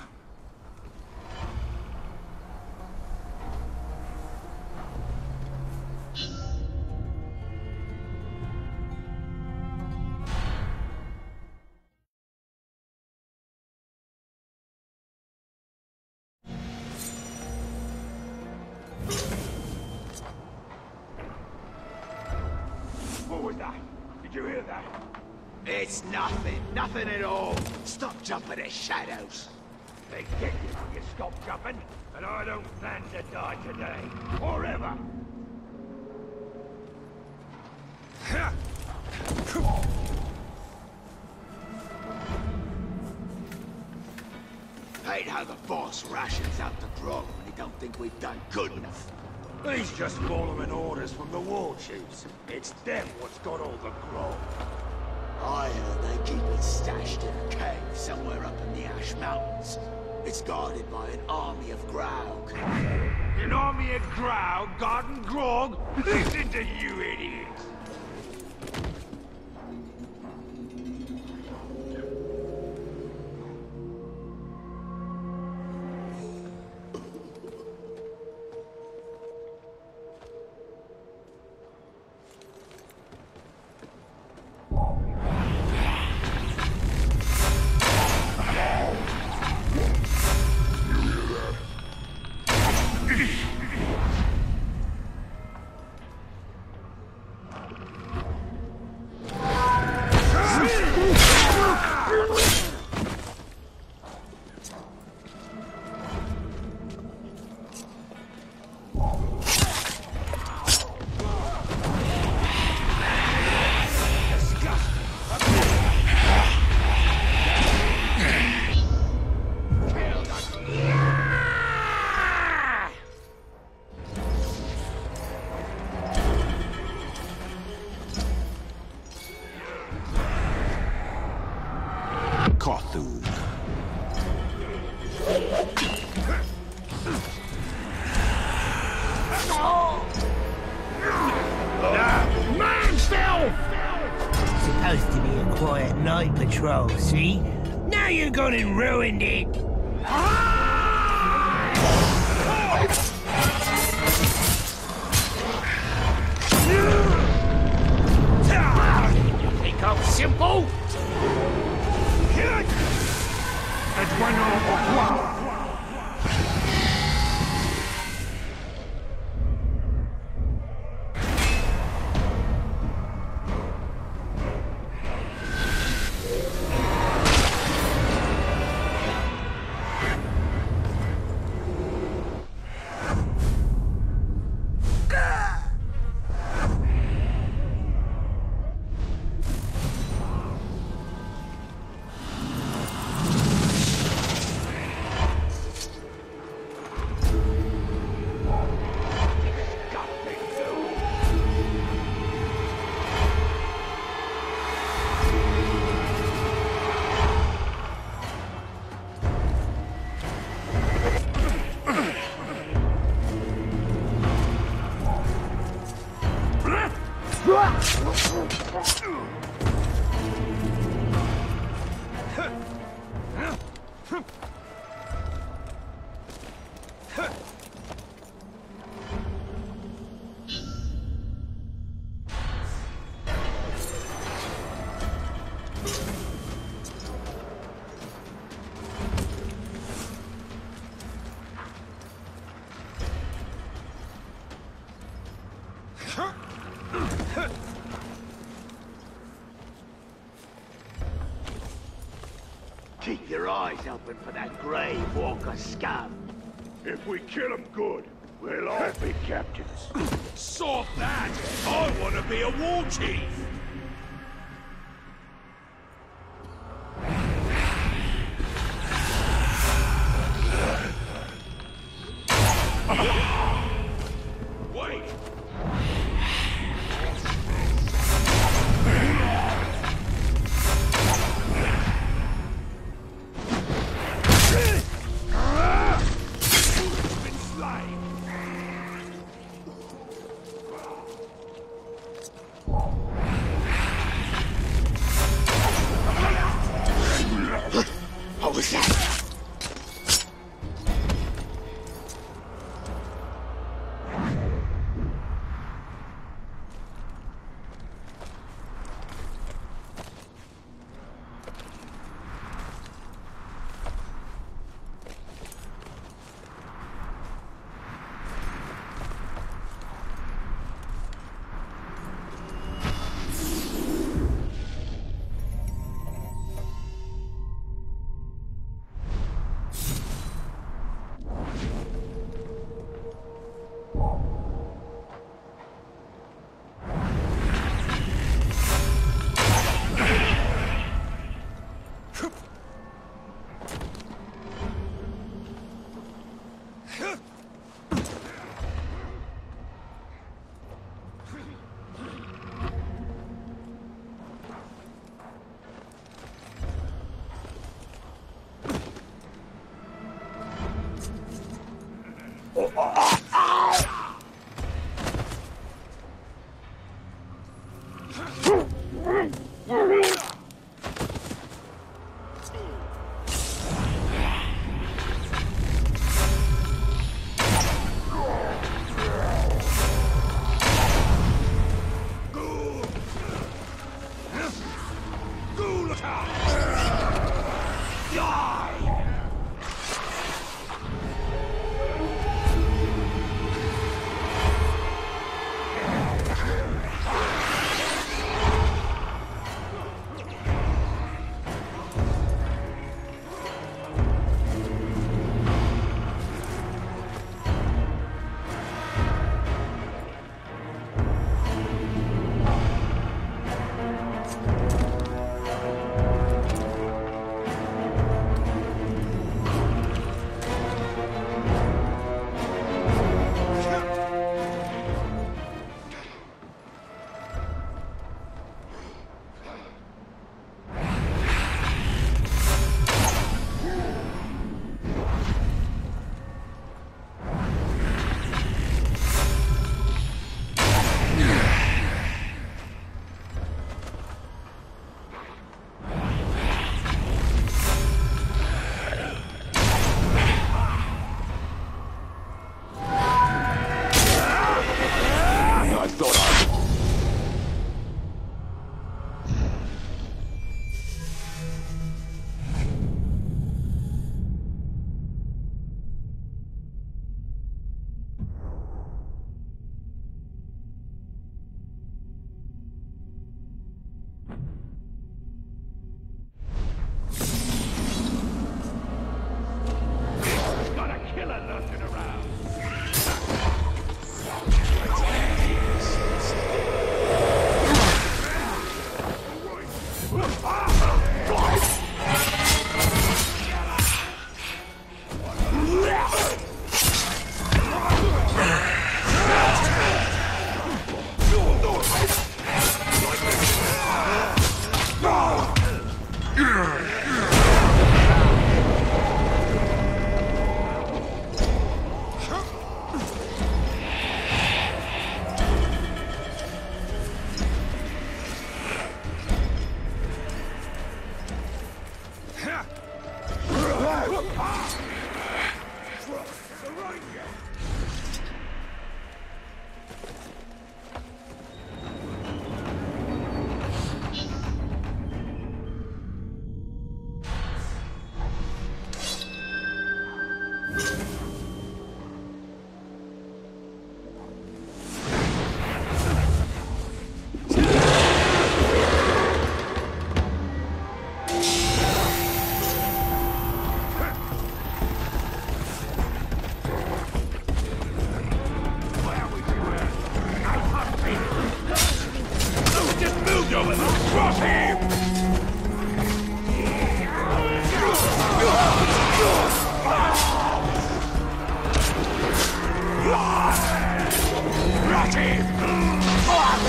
I: What was that? Did you hear that? It's nothing. Nothing at all. Stop jumping at shadows. They get you when you stop jumping, and I don't plan to die today. Or ever.
L: how the boss rations out the grog when he don't think we've done good enough.
M: He's just following orders from the war chiefs. It's them what's got all the grog.
L: I heard they keep it stashed in a cave somewhere up in the Ash Mountains. It's guarded by an army of Graug.
M: An army of Graug guarding grog? Listen to you idiots!
N: Supposed to be a quiet night patrol, see? Now you've gone and ruined it! You think I'm simple?
M: It's Monolith.
L: Keep your eyes open for that grave walker scum.
M: If we kill him good, we'll all be captains. Sort that! I want to be a war chief! Wait!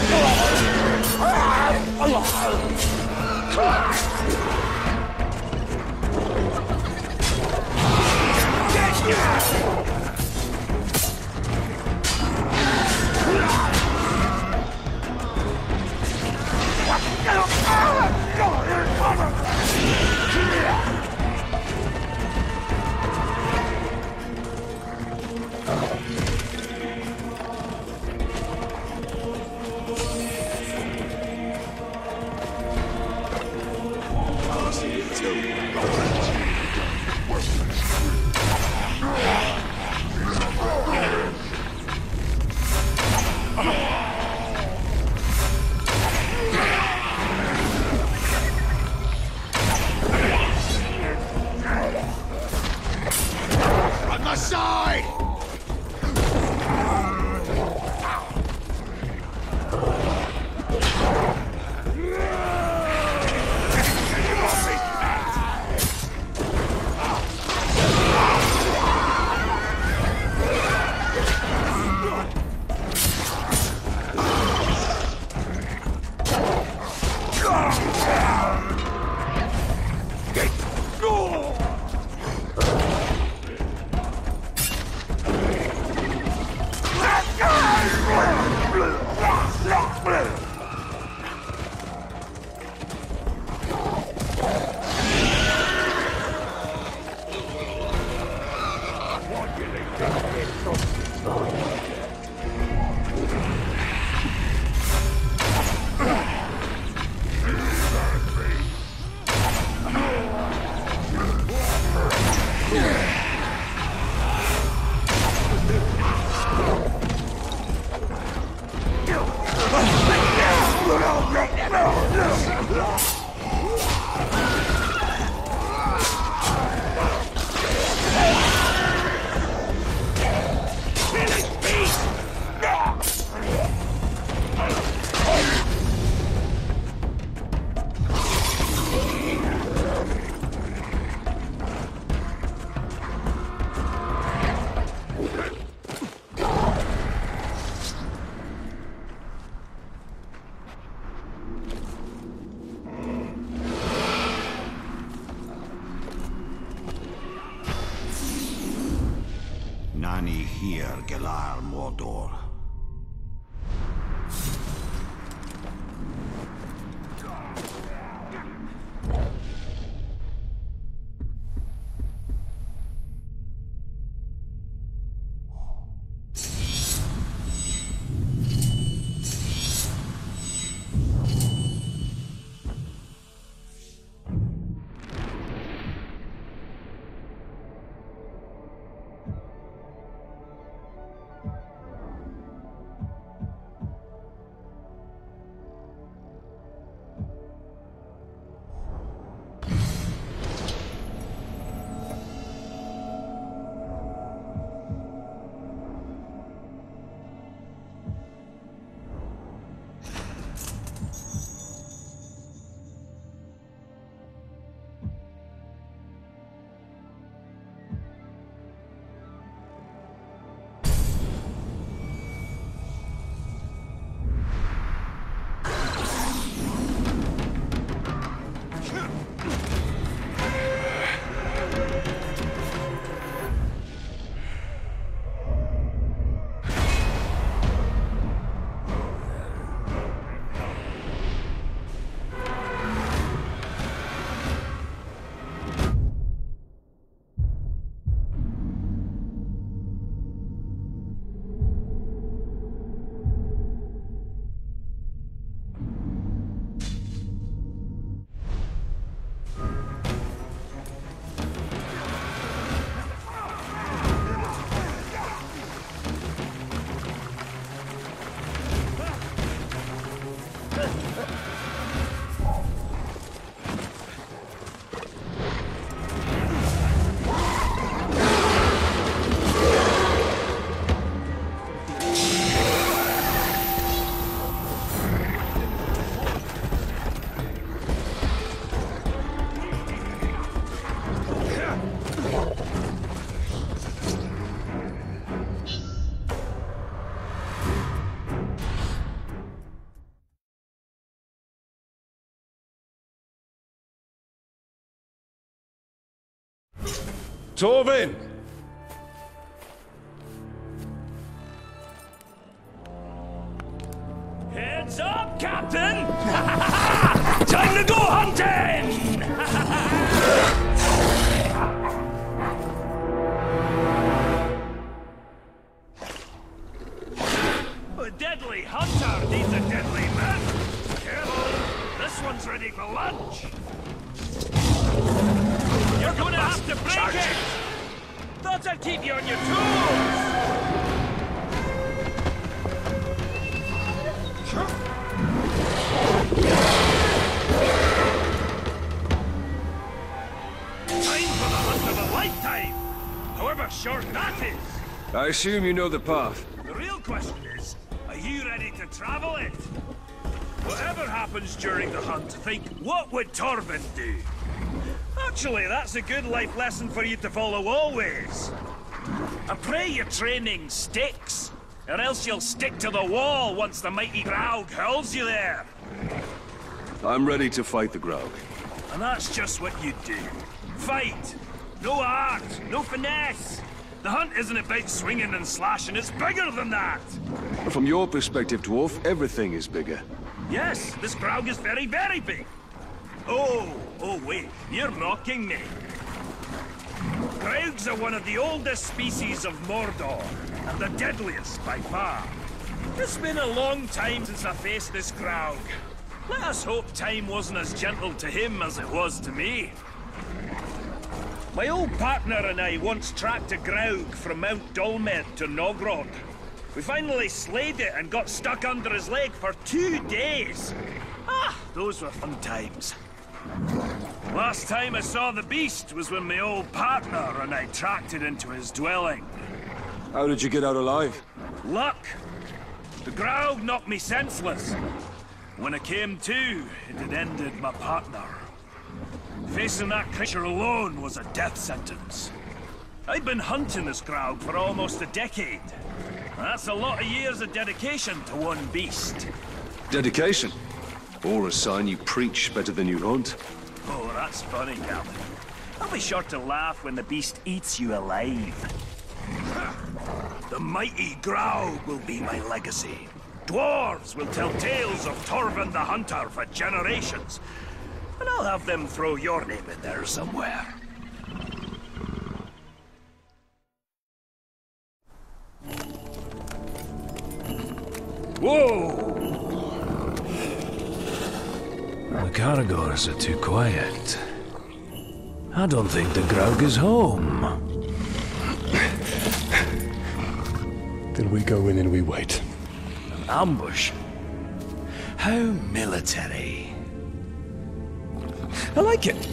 F: Nani here, Gelar Mordor.
C: Torvin!
H: Heads up, Captain! Time to go hunting! A deadly hunter needs a deadly man. Careful, this one's ready for lunch. You're gonna have to break it! Thought I'd keep you on your toes! Time for the hunt of a lifetime! However short that is!
C: I assume you know the path.
H: The real question is, are you ready to travel it? Whatever happens during the hunt, think, what would Torvin do? Actually, that's a good life lesson for you to follow always. I pray your training sticks, or else you'll stick to the wall once the mighty Graug hurls you there.
C: I'm ready to fight the Graug.
H: And that's just what you do. Fight! No art, no finesse! The hunt isn't about swinging and slashing, it's bigger than that!
C: From your perspective, Dwarf, everything is bigger.
H: Yes, this Graug is very, very big. Oh wait, you're mocking me. Graugs are one of the oldest species of Mordor, and the deadliest by far. It's been a long time since I faced this Graug. Let us hope time wasn't as gentle to him as it was to me. My old partner and I once tracked a Graug from Mount Dolmed to Nogrod. We finally slayed it and got stuck under his leg for 2 days. Ah, those were fun times. Last time I saw the beast was when my old partner and I tracked it into his dwelling.
C: How did you get out alive?
H: Luck! The Graug knocked me senseless. When I came to, it had ended my partner. Facing that creature alone was a death sentence. I'd been hunting this Graug for almost a decade. That's a lot of years of dedication to one beast.
C: Dedication? Or a sign you preach better than you hunt?
H: Oh, that's funny, Captain. I'll be sure to laugh when the beast eats you alive. The mighty Graug will be my legacy. Dwarves will tell tales of Torvin the Hunter for generations. And I'll have them throw your name in there somewhere. Whoa! The Caragors are too quiet. I don't think the Graug is home.
C: Then we go in and we wait.
H: An ambush? How military. I like it.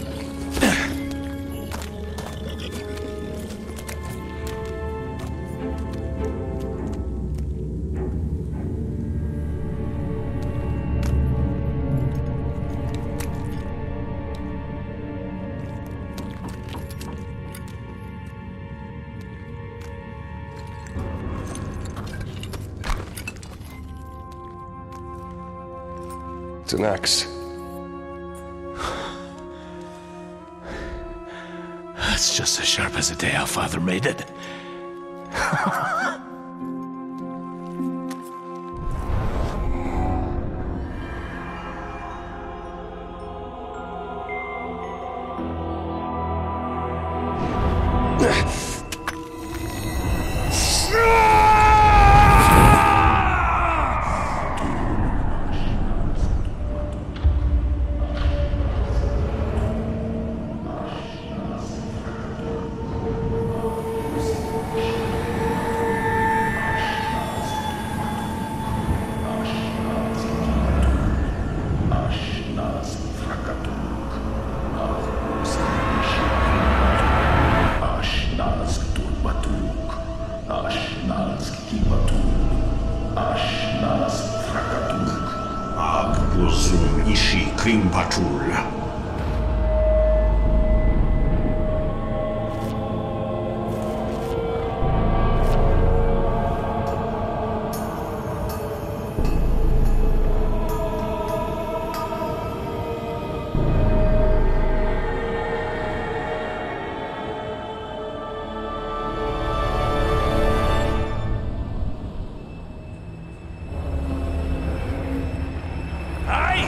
C: It's an axe.
H: That's just as sharp as the day our father made it.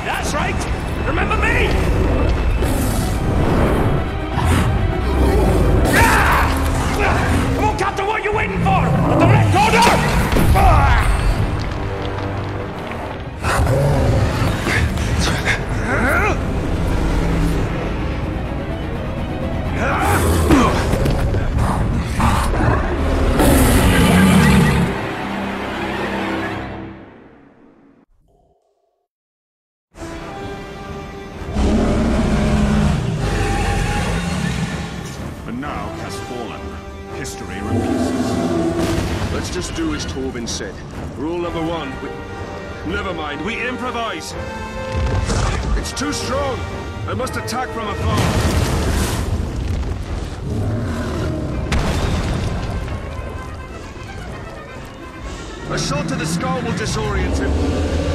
H: That's right! Remember me! Come on, Captain, what are you waiting for? The Red Corner!
F: But now has fallen. History repeats.
J: Let's just do as Torvin said. Rule number one, never mind, we improvise! It's too strong! I must attack from afar! A shot to the skull will disorient him.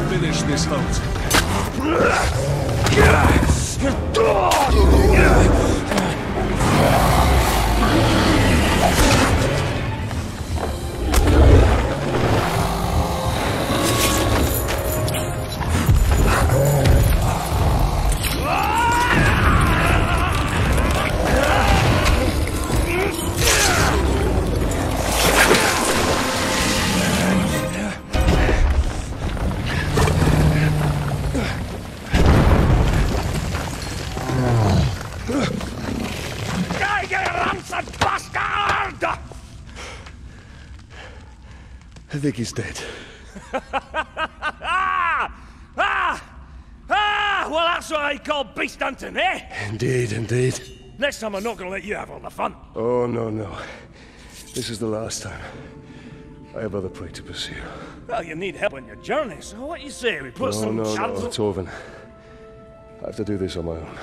J: Finish this hunt.
C: I think he's dead.
H: Well, that's what I call beast hunting, eh?
C: Indeed, indeed.
H: Next time I'm not gonna let you have all the fun.
C: Oh, no, no. This is the last time. I have other prey to pursue.
H: Well, you need help on your journey, so what do you say? We put some
C: No,
H: shadows...
C: Torvin. I have to do this on my own.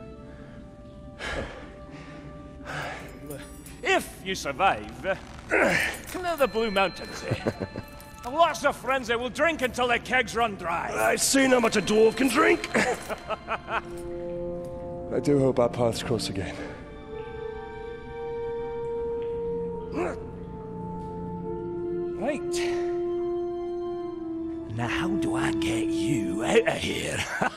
H: If you survive, come to the Blue Mountains, eh? I've lots of friends that will drink until their kegs run dry.
C: I've seen how much a dwarf can drink. I do hope our paths cross again.
H: Right. Now how do I get you out of here?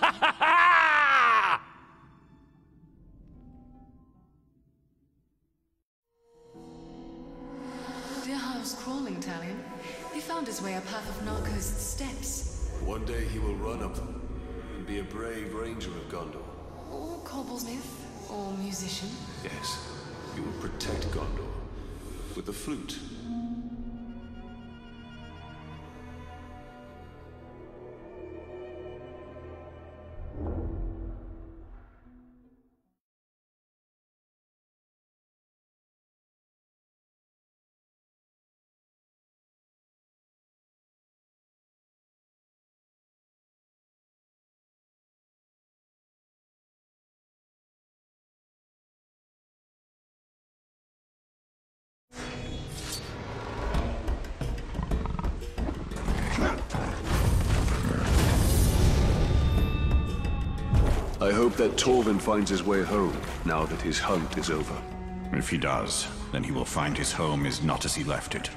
O: Dear House crawling, Talion. He found his way up half of Narco's steps.
E: One day he will run up them and be a brave ranger of Gondor.
O: Or cobblesmith, or musician.
E: Yes, he will protect Gondor with the flute. I hope that Torvin finds his way home, now that his hunt is over.
F: If he does, then he will find his home is not as he left it.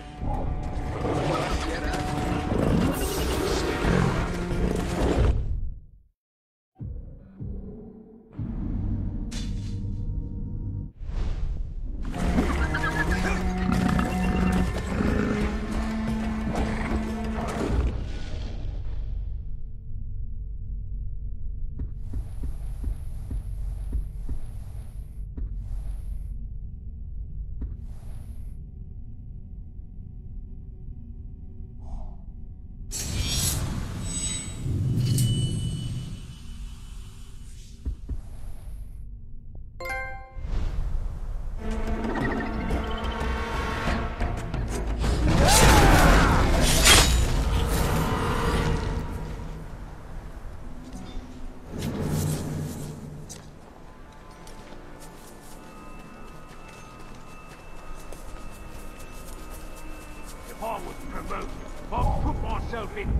M: If I was promoted, I'd put myself in.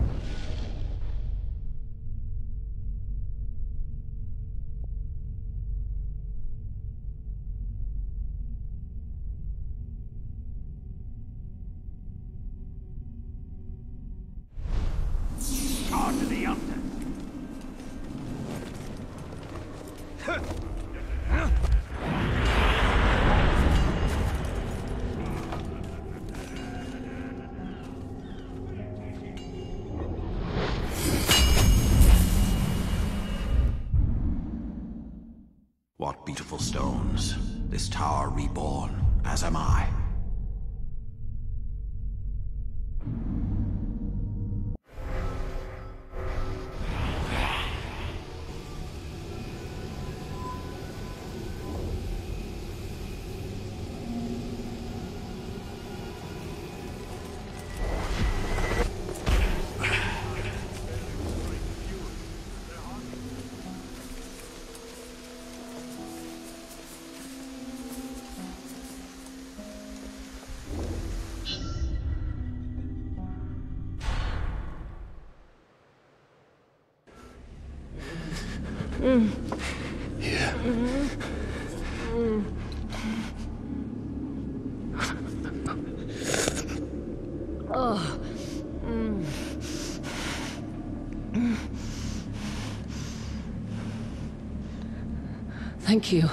M: Charge of the hunter.
F: What beautiful stones. This tower reborn, as am I.
C: Here.
D: Oh. Thank you.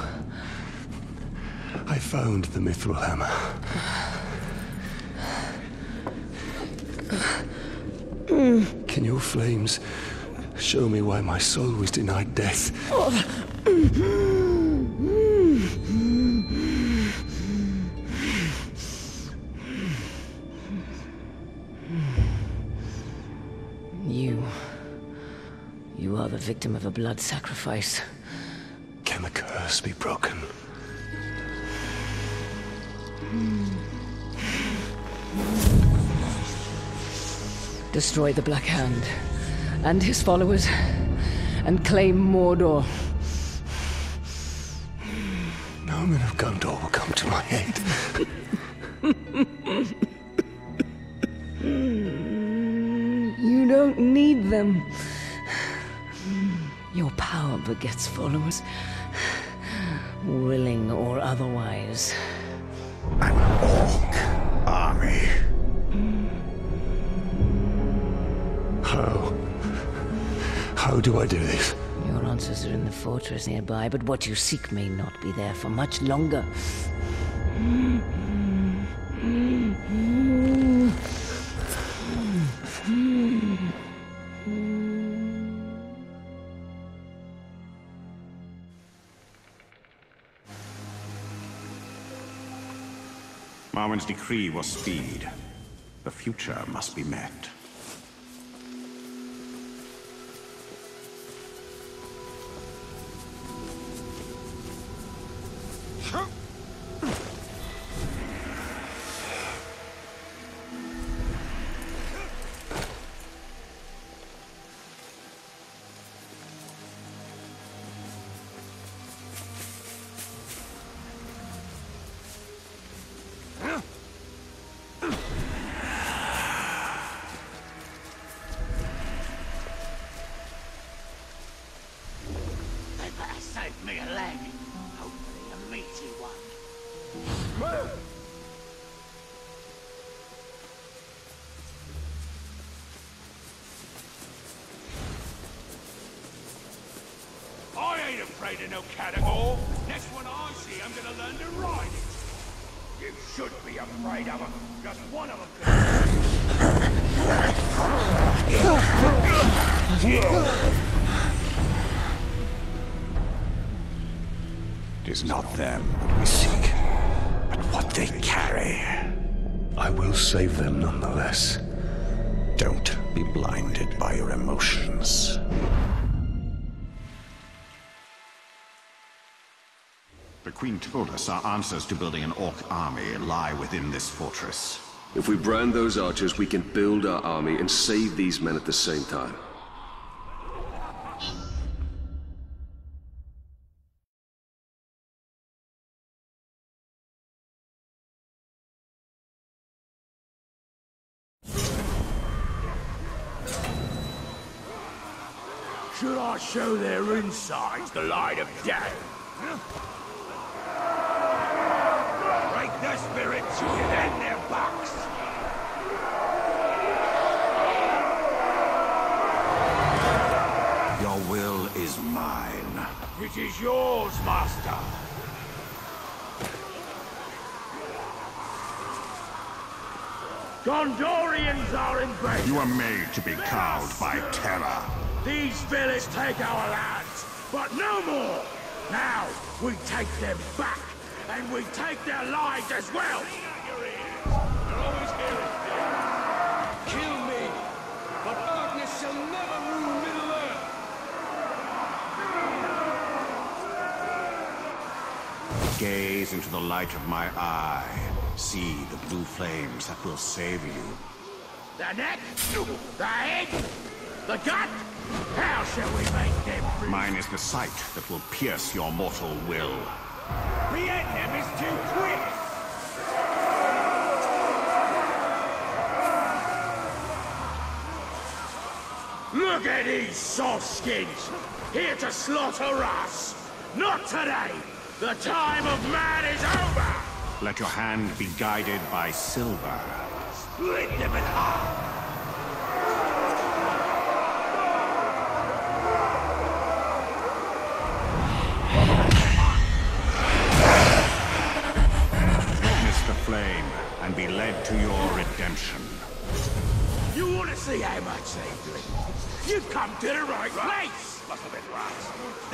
C: I found the mithril hammer. Can your flames show me why my soul was denied death?
D: You are the victim of a blood sacrifice.
C: Can the curse be broken?
D: Destroy the Black Hand and his followers, and claim Mordor.
C: No men of Gondor will come to my aid.
D: You don't need them. Your power begets followers, willing or otherwise.
F: An orc army.
C: How do I do this?
D: Your answers are in the fortress nearby, but what you seek may not be there for much longer.
F: Marwen's decree was speed. The future must be met.
L: Me a leg. Hopefully a meaty one.
M: I ain't afraid of no catapult. Next one I see, I'm gonna learn to ride it. You should be afraid of them. Just one of them
F: It is not them we seek, but what they carry.
C: I will save them nonetheless.
F: Don't be blinded by your emotions. The Queen told us our answers to building an orc army lie within this fortress.
E: If we brand those archers, we can build our army and save these men at the same time.
M: Should I show their insides the light of day? Break their spirits, give end their backs.
F: Your will is mine.
M: It is yours, master. Gondorians are invaders.
F: You are made to be cowed by terror.
M: These villains take our lands, but no more! Now, we take them back, and we take their lives as well!
J: Kill me, but darkness shall never rule Middle-earth!
F: Gaze into the light of my eye. See the blue flames that will save you.
M: The neck, the head, the gut. How shall we make them free?
F: Mine is the sight that will pierce your mortal will.
M: Behead them is too quick. Look at these soft skins! Here to slaughter us! Not today! The time of man is over!
F: Let your hand be guided by silver.
M: Split them in half!
F: Flame and be led to your redemption.
M: You want to see how much they drink? You've come to the right place! Must have been rats.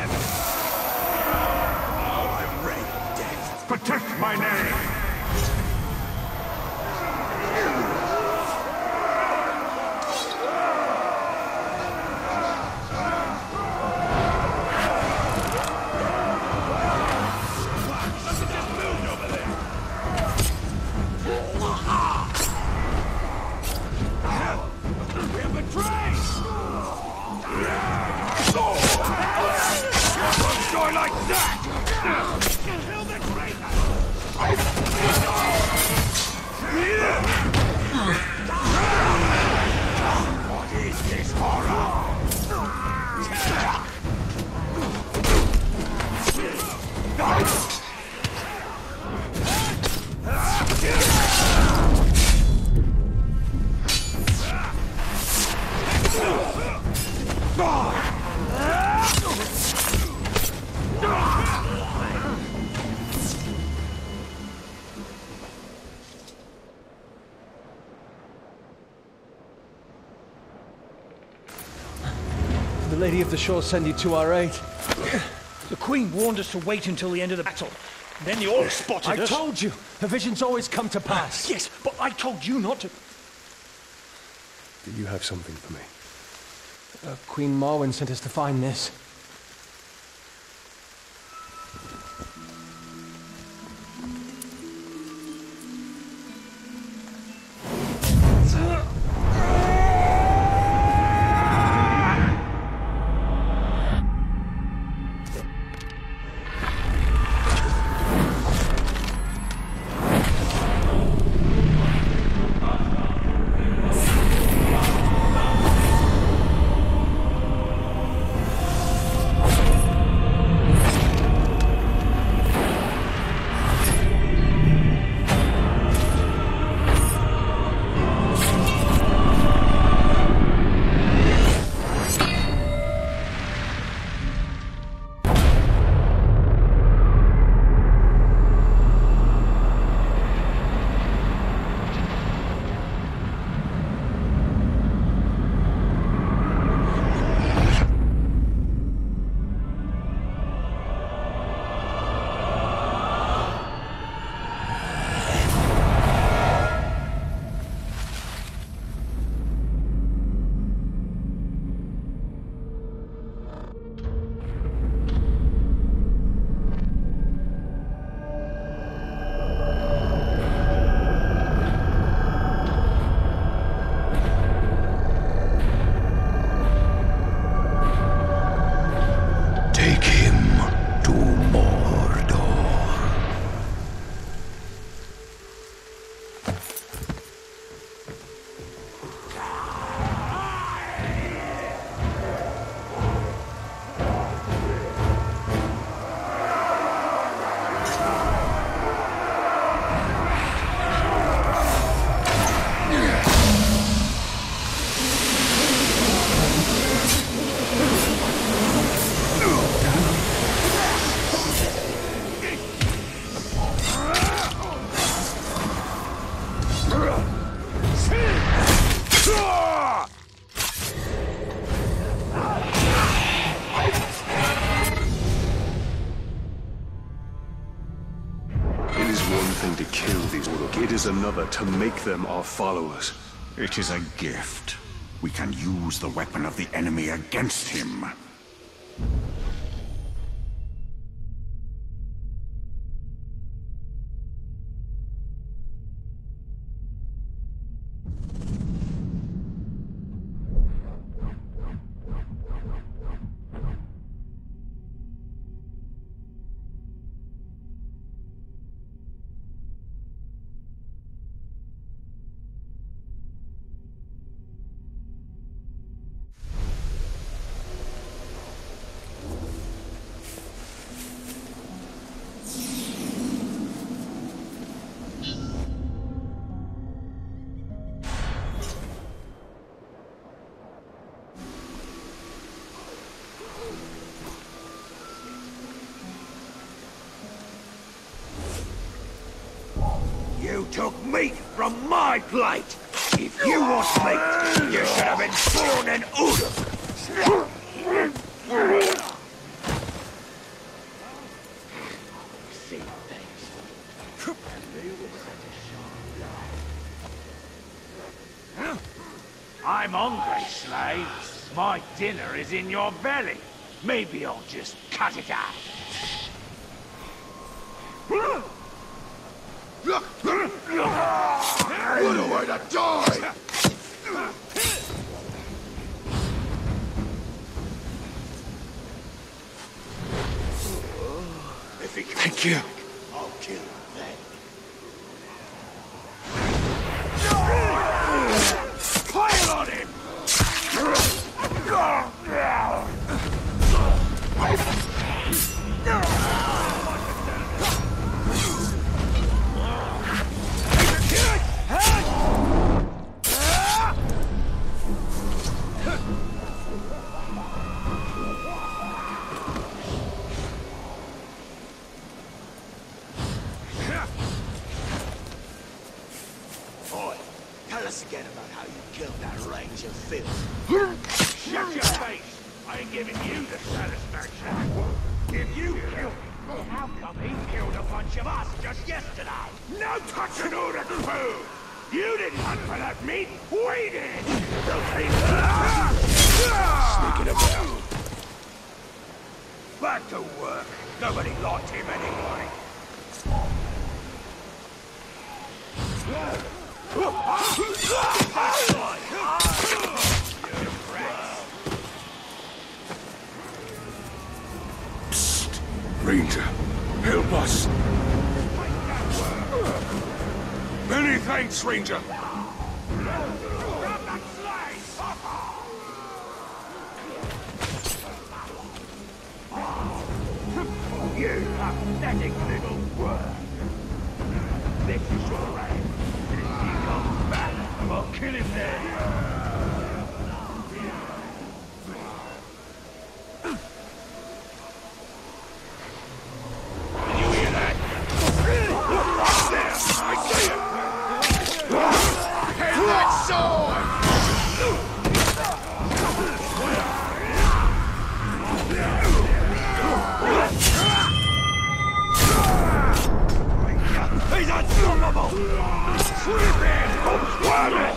M: Oh, I'm ready, death.
A: Protect my name!
J: The Lady of the Shore send you to our aid.
P: The Queen warned us to wait until the end of the battle. Then you all spotted us.
J: I told you! Her visions always come to pass.
P: Yes, but I told you not to.
C: Do you have something for me?
J: Queen Marwen sent us to find this.
C: It is another to make them our followers.
F: It is a gift. We can use the weapon of the enemy against him.
M: took meat from my plate! If you want meat, you should have been born in Uduk! I'm hungry, slave. My dinner is in your belly. Maybe I'll just cut it out.
I: What a way to die!
C: Thank you.
L: I'll kill him then.
M: Pile on him!
L: Boy, tell us again about how you killed that range of filth.
M: Shut your face! I ain't giving you the satisfaction. If you killed him, how come he killed a bunch of us just yesterday? No touching Uduk food! You didn't hunt for that meat, we did! Sneaking about. Back to work. Nobody liked him anyway.
A: Psst! Ranger, help us!
M: Many thanks, Ranger. You pathetic little worm. This is your aim. If he comes back, I'll kill him there. Did you hear that? There! I see it! Head that sword! He's unstoppable! Sweep him! Swarm it!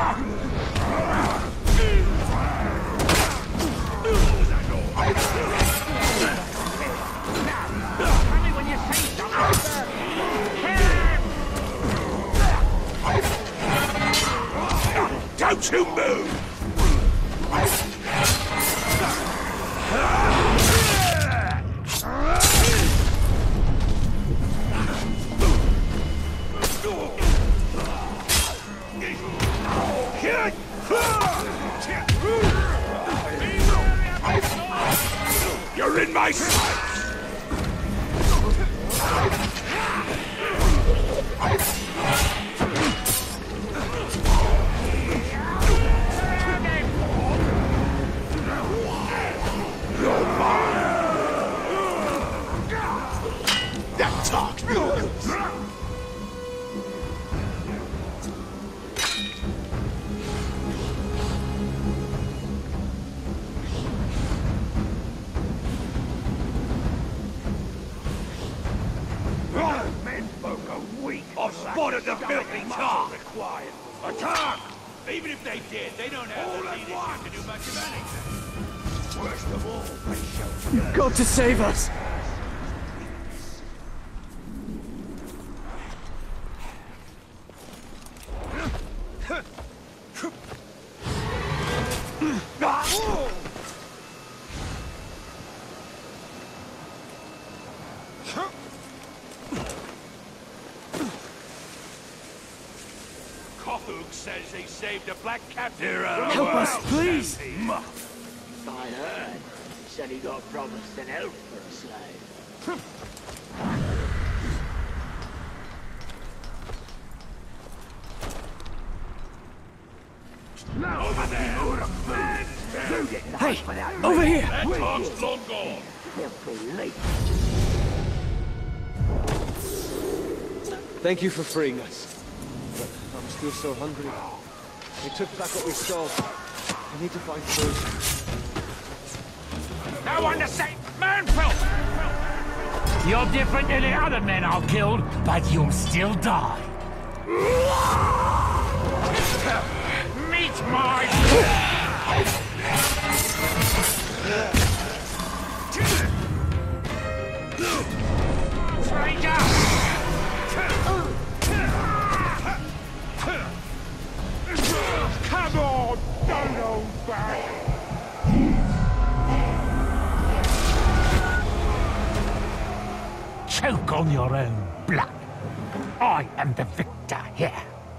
M: Tell me when you see something! Don't you move! You're in my sight! You're mine! That talks miracles! I've spotted the filthy tar! Attack! Even if they did, they don't have the leadership to do much of anything. Worst of all, they show...
J: You've got to save us!
M: Says he saved a black captain.
J: Help us, please!
L: I heard. He said he got promised an elf for a slave.
M: Over there!
J: Hey, over here!
M: That talk's long gone.
J: Thank you for freeing us. I'm still so hungry. They took back what we stole. I need to find food.
M: No one to say Manfield! You're different than the other men I've killed, but you'll still die. Meet my... Stranger! Come on, don't hold back! Choke on your own blood. I am the victor here.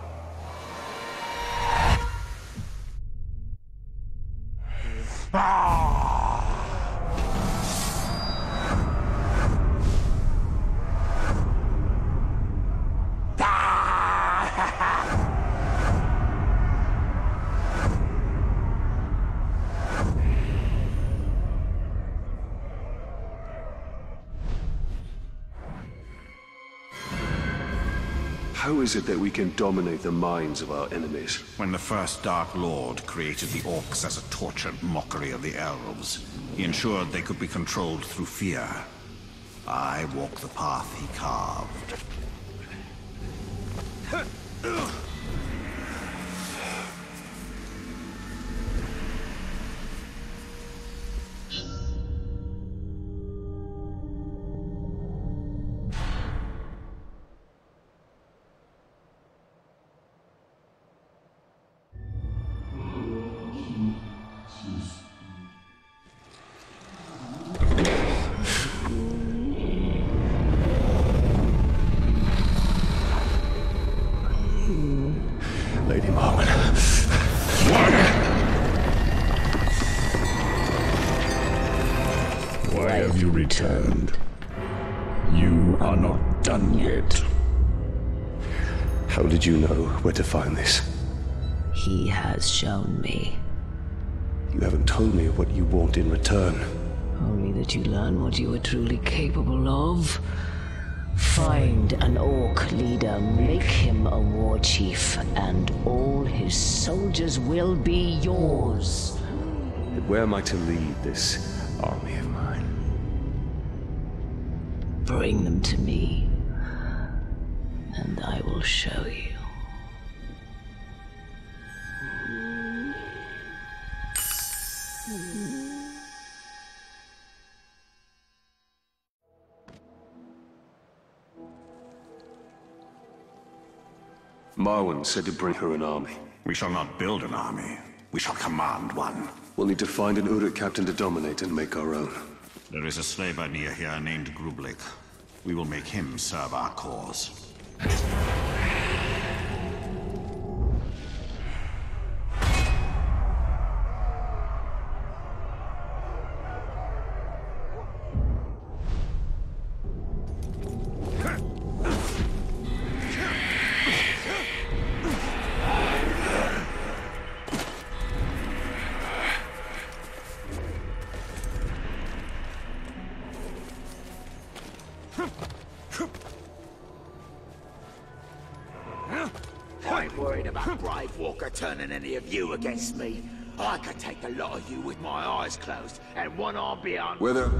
C: How is it that we can dominate the minds of our enemies?
F: When the first Dark Lord created the orcs as a tortured mockery of the elves, he ensured they could be controlled through fear. I walk the path he carved.
A: Returned. You are not done yet.
C: How did you know where to find this?
K: He has shown me.
C: You haven't told me what you want in return.
K: Only that you learn what you are truly capable of. Find an orc leader, make him a war chief, and all his soldiers will be yours.
C: But where am I to lead this army of mine?
K: Bring them to me, and I will show you.
C: Marwan said to bring her an army.
F: We shall not build an army. We shall command one.
C: We'll need to find an Uruk captain to dominate and make our own.
F: There is a slaver near here named Grublik. We will make him serve our cause.
L: I ain't worried about Brave Walker turning any of you against me. I could take the lot of you with my eyes closed and one arm beyond.
C: Whether...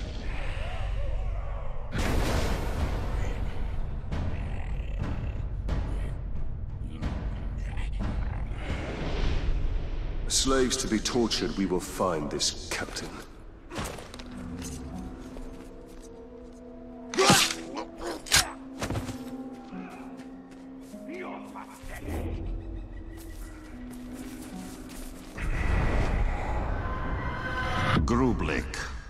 C: Slaves to be tortured, we will find this captain.
F: Grublik.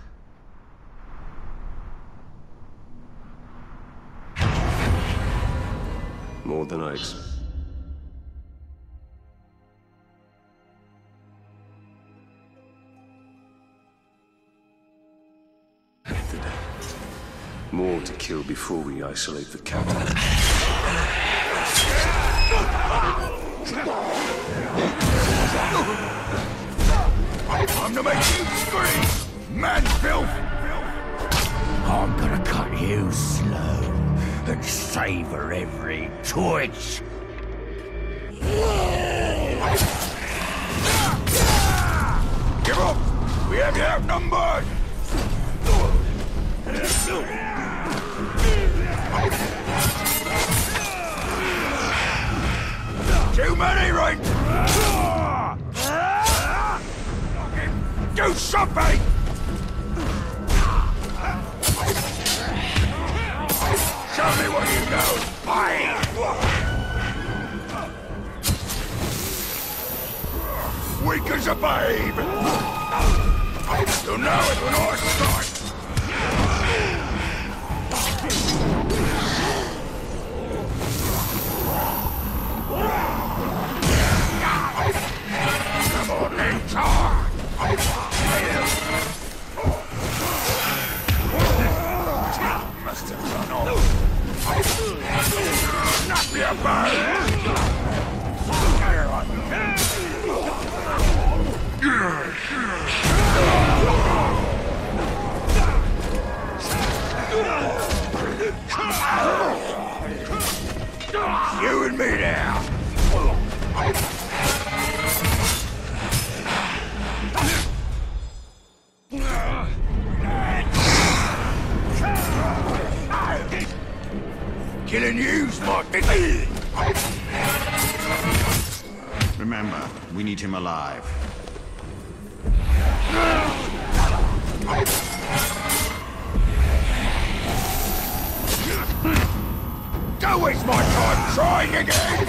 C: More than I expected. More to kill before we isolate the captain.
M: I'm to make you scream! Man filth! I'm gonna cut you slow and savor every twitch. Give up! We have you outnumbered! Too many, right? Do something! Show me what you know! Fine! Weak as a babe! You'll know it when I start! Come on, then, talk! Must have run off. Not be a bird! You and me now! Killing you's my business!
F: Remember, we need him alive.
M: Don't waste my time trying again!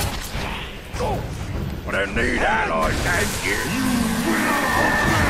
M: I don't need allies, thank you!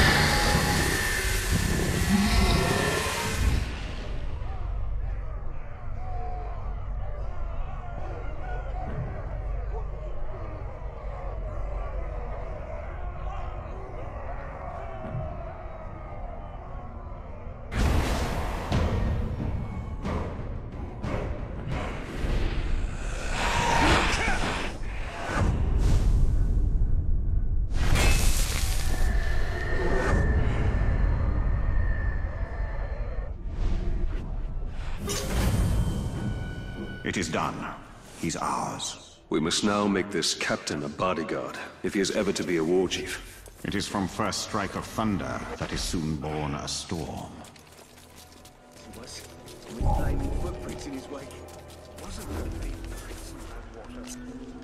F: It is done. He's ours.
C: We must now make this captain a bodyguard, if he is ever to be a war chief.
F: It is from first strike of thunder that is soon born a storm.
J: Flaming footprints in his wake. Wasn't there any lights in that water?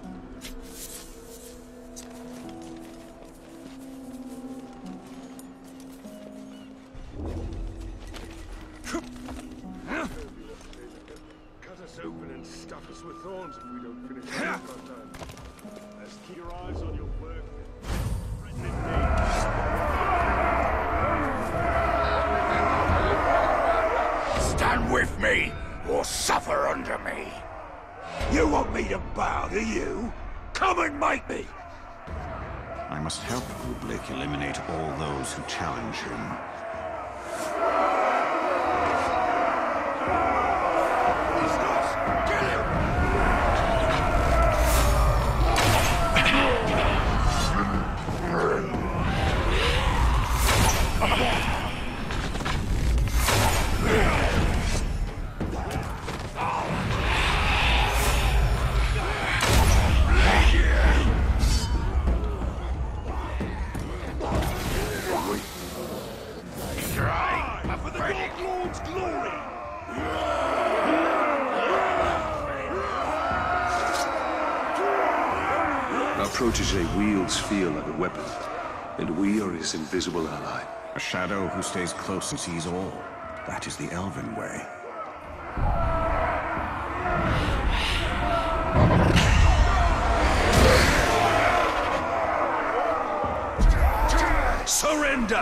M: Cut us open and stuff us with thorns if we don't finish it on time. Let's keep your eyes on your work.
I: Stand with me, or suffer under me. You want me to bow to you? Come and make me!
F: I must help Ublik eliminate all those who challenge him.
C: Our protege wields fear like a weapon, and we are his invisible ally.
F: A shadow who stays close and sees all. That is the Elven way.
M: Surrender!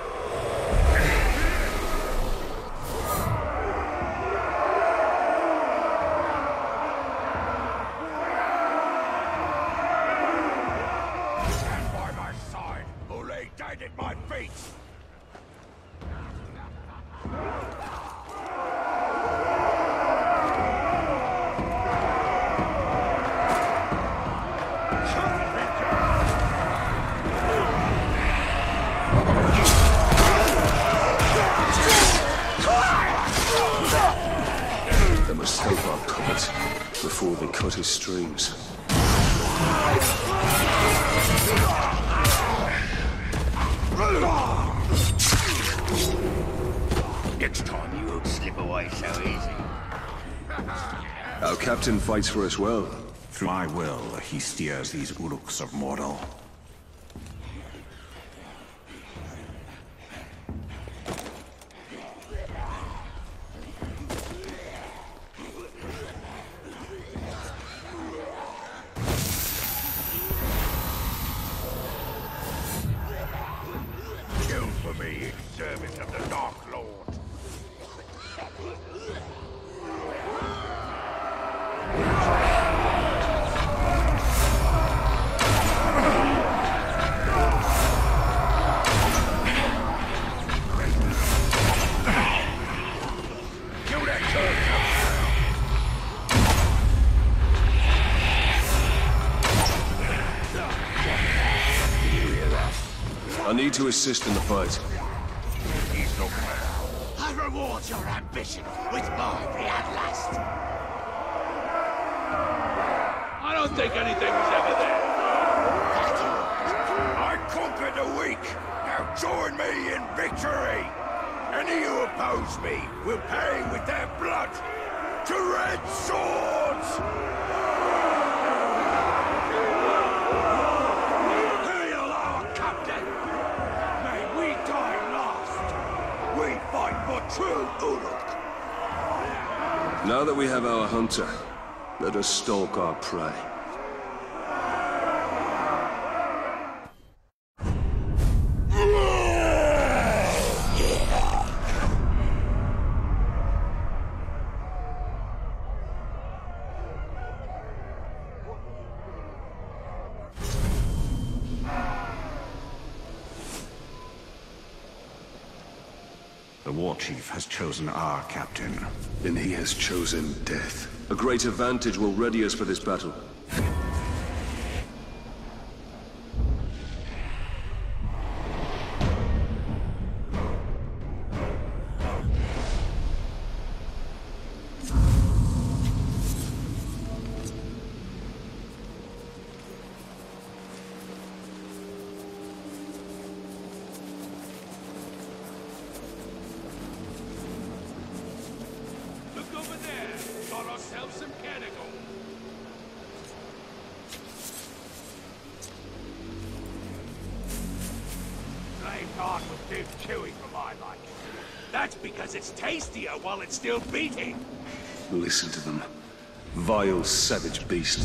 M: Stand by my side, or lay dead at my feet!
C: They must help our puppet before they cut his strings.
M: Next time you won't slip away so easy.
C: Our captain fights for us well.
F: Through my will, he steers these Uruks of Mordor.
M: Kill for me in service of the Dark Lord. Kill that turd.
C: I need to assist in the fight.
M: He's no man.
L: I reward your ambition with my at last.
M: I don't think anything was ever there. I conquered the weak. Now join me in victory. Any who oppose me will pay with their blood. To red swords! Hail our captain! May we die last. We fight for true Uruk.
C: Now that we have our hunter, let us stalk our prey.
F: The war chief has chosen our captain.
C: Then he has chosen death. A great advantage will ready us for this battle.
M: Look over there. Got ourselves some canicle. Flame guard was too chewy for my liking. That's because it's tastier while it's still beating.
C: Listen to them. Vile, savage beast.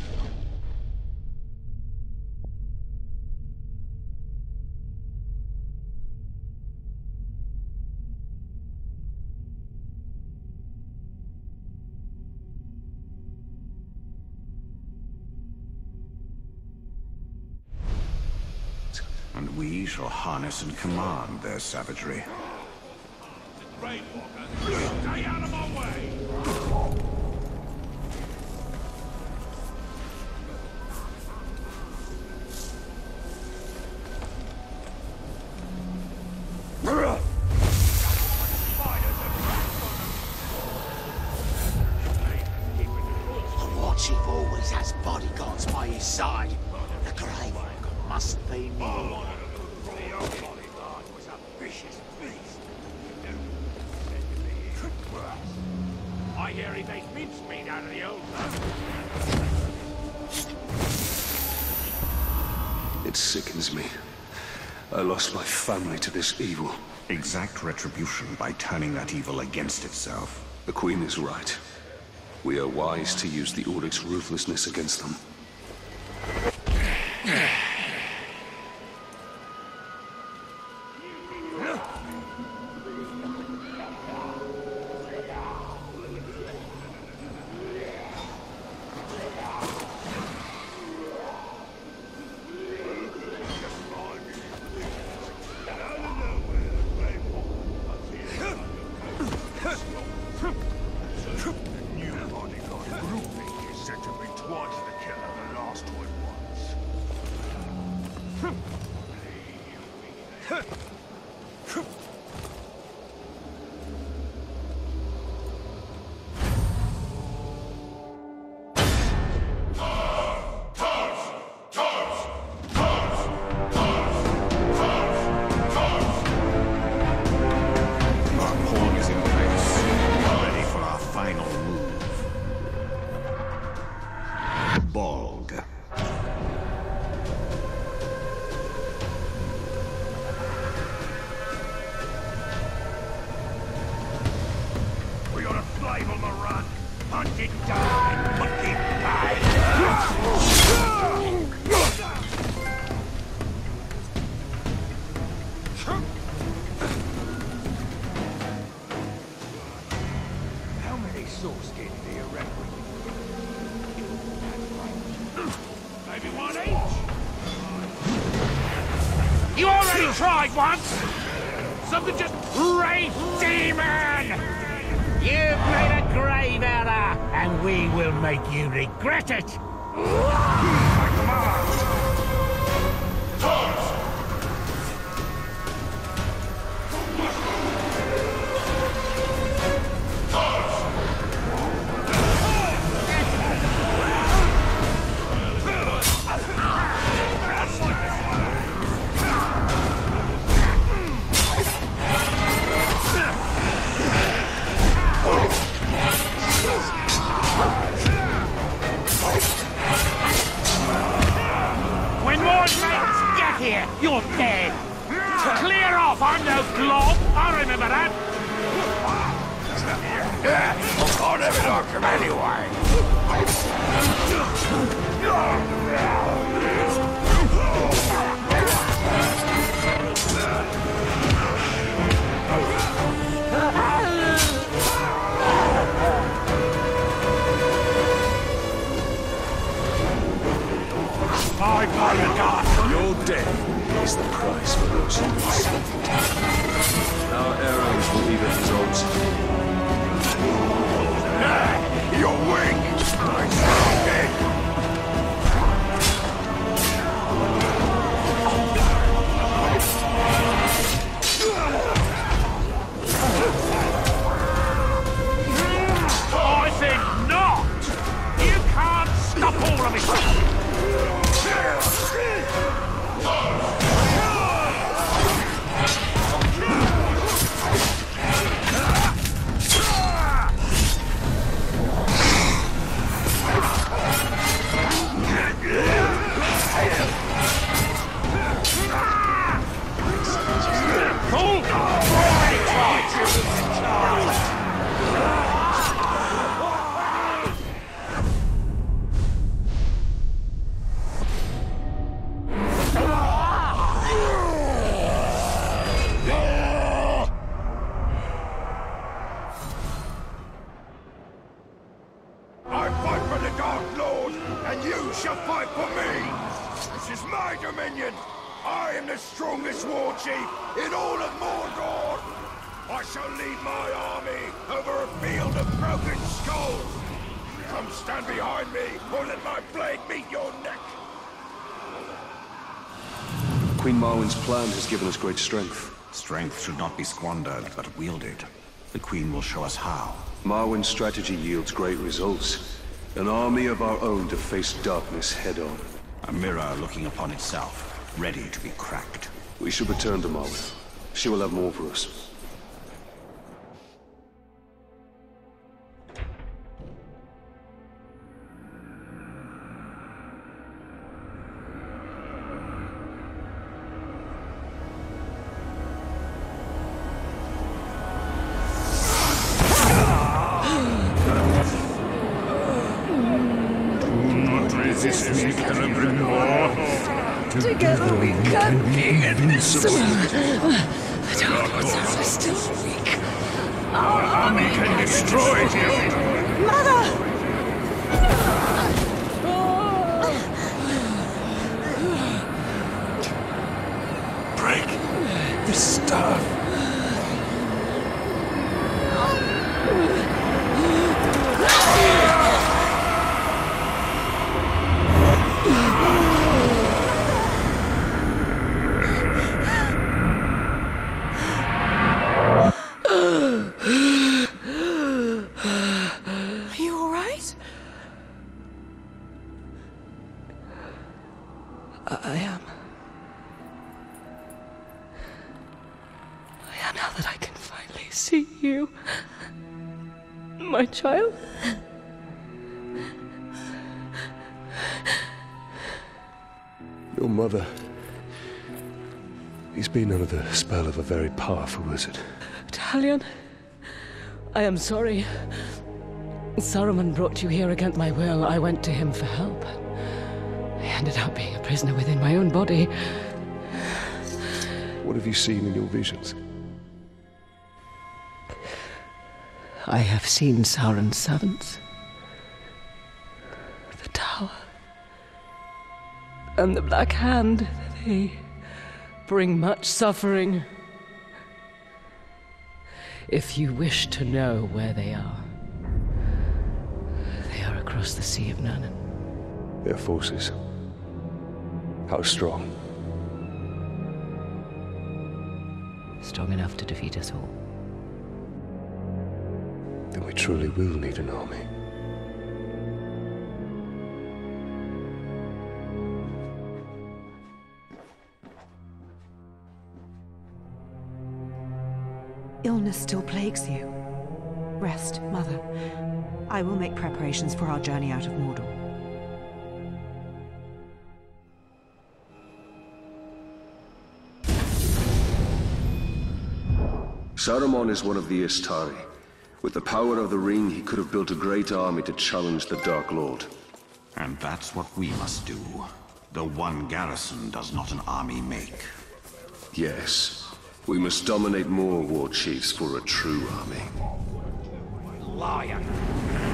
F: And we shall harness and command their savagery.
M: Rainwalker, stay out of my way!
L: The war chief always has bodyguards by his side. The grave must be me.
M: The old bodyguard was a vicious beast. I hear he makes mincemeat out of the old man.
C: It sickens me. I lost my family to this evil.
F: Exact retribution by turning that evil against itself.
C: The Queen is right. We are wise to use the Uruk's ruthlessness against them.
M: The new bodyguard grouping is said to be twice the killer. tried once! Something just great demon! You've made a grave error, and we will make you regret it! Here, you're dead! Clear off, I'm no glob! I remember that! I'll never knock him anyway! My God!
C: Your death is the price for those who received it. Our arrows will be the results.
M: Your wings! I shall dead! I think not! You can't stop all of it! I am the strongest war chief in all of Mordor! I shall lead my army over a field of broken skulls! Come stand behind me, or let my blade meet your neck!
C: Queen Marwen's plan has given us great strength.
F: Strength should not be squandered, but wielded. The Queen will show us how.
C: Marwen's strategy yields great results. An army of our own to face darkness head-on.
F: A mirror looking upon itself, ready to be cracked.
C: We should return to Monolith. She will have more for us.
D: Together we can be invincible. The dark ones are still weak. Our army can destroy you. Mother!
C: Break the staff.
D: I am. Now that I can finally see you, my child.
C: Your mother. He's been under the spell of a very powerful wizard.
D: Talion, I am sorry. Saruman brought you here against my will. I went to him for help. I ended up being a prisoner within my own body.
C: What have you seen in your visions?
D: I have seen Sauron's servants. The tower. And the Black Hand. They
B: bring much suffering. If you wish to know where they are across the Sea of Naaman.
C: Their forces. How strong?
B: Strong enough to defeat us all.
C: Then we truly will need an army.
Q: Illness still plagues you. Rest, Mother. I will make preparations for our journey out of Mordor.
E: Saruman is one of the Istari. With the power of the ring, he could have built a great army to challenge the Dark Lord.
F: And that's what we must do. The one garrison does not an army make.
E: Yes. We must dominate more war chiefs for a true army.
M: Liar!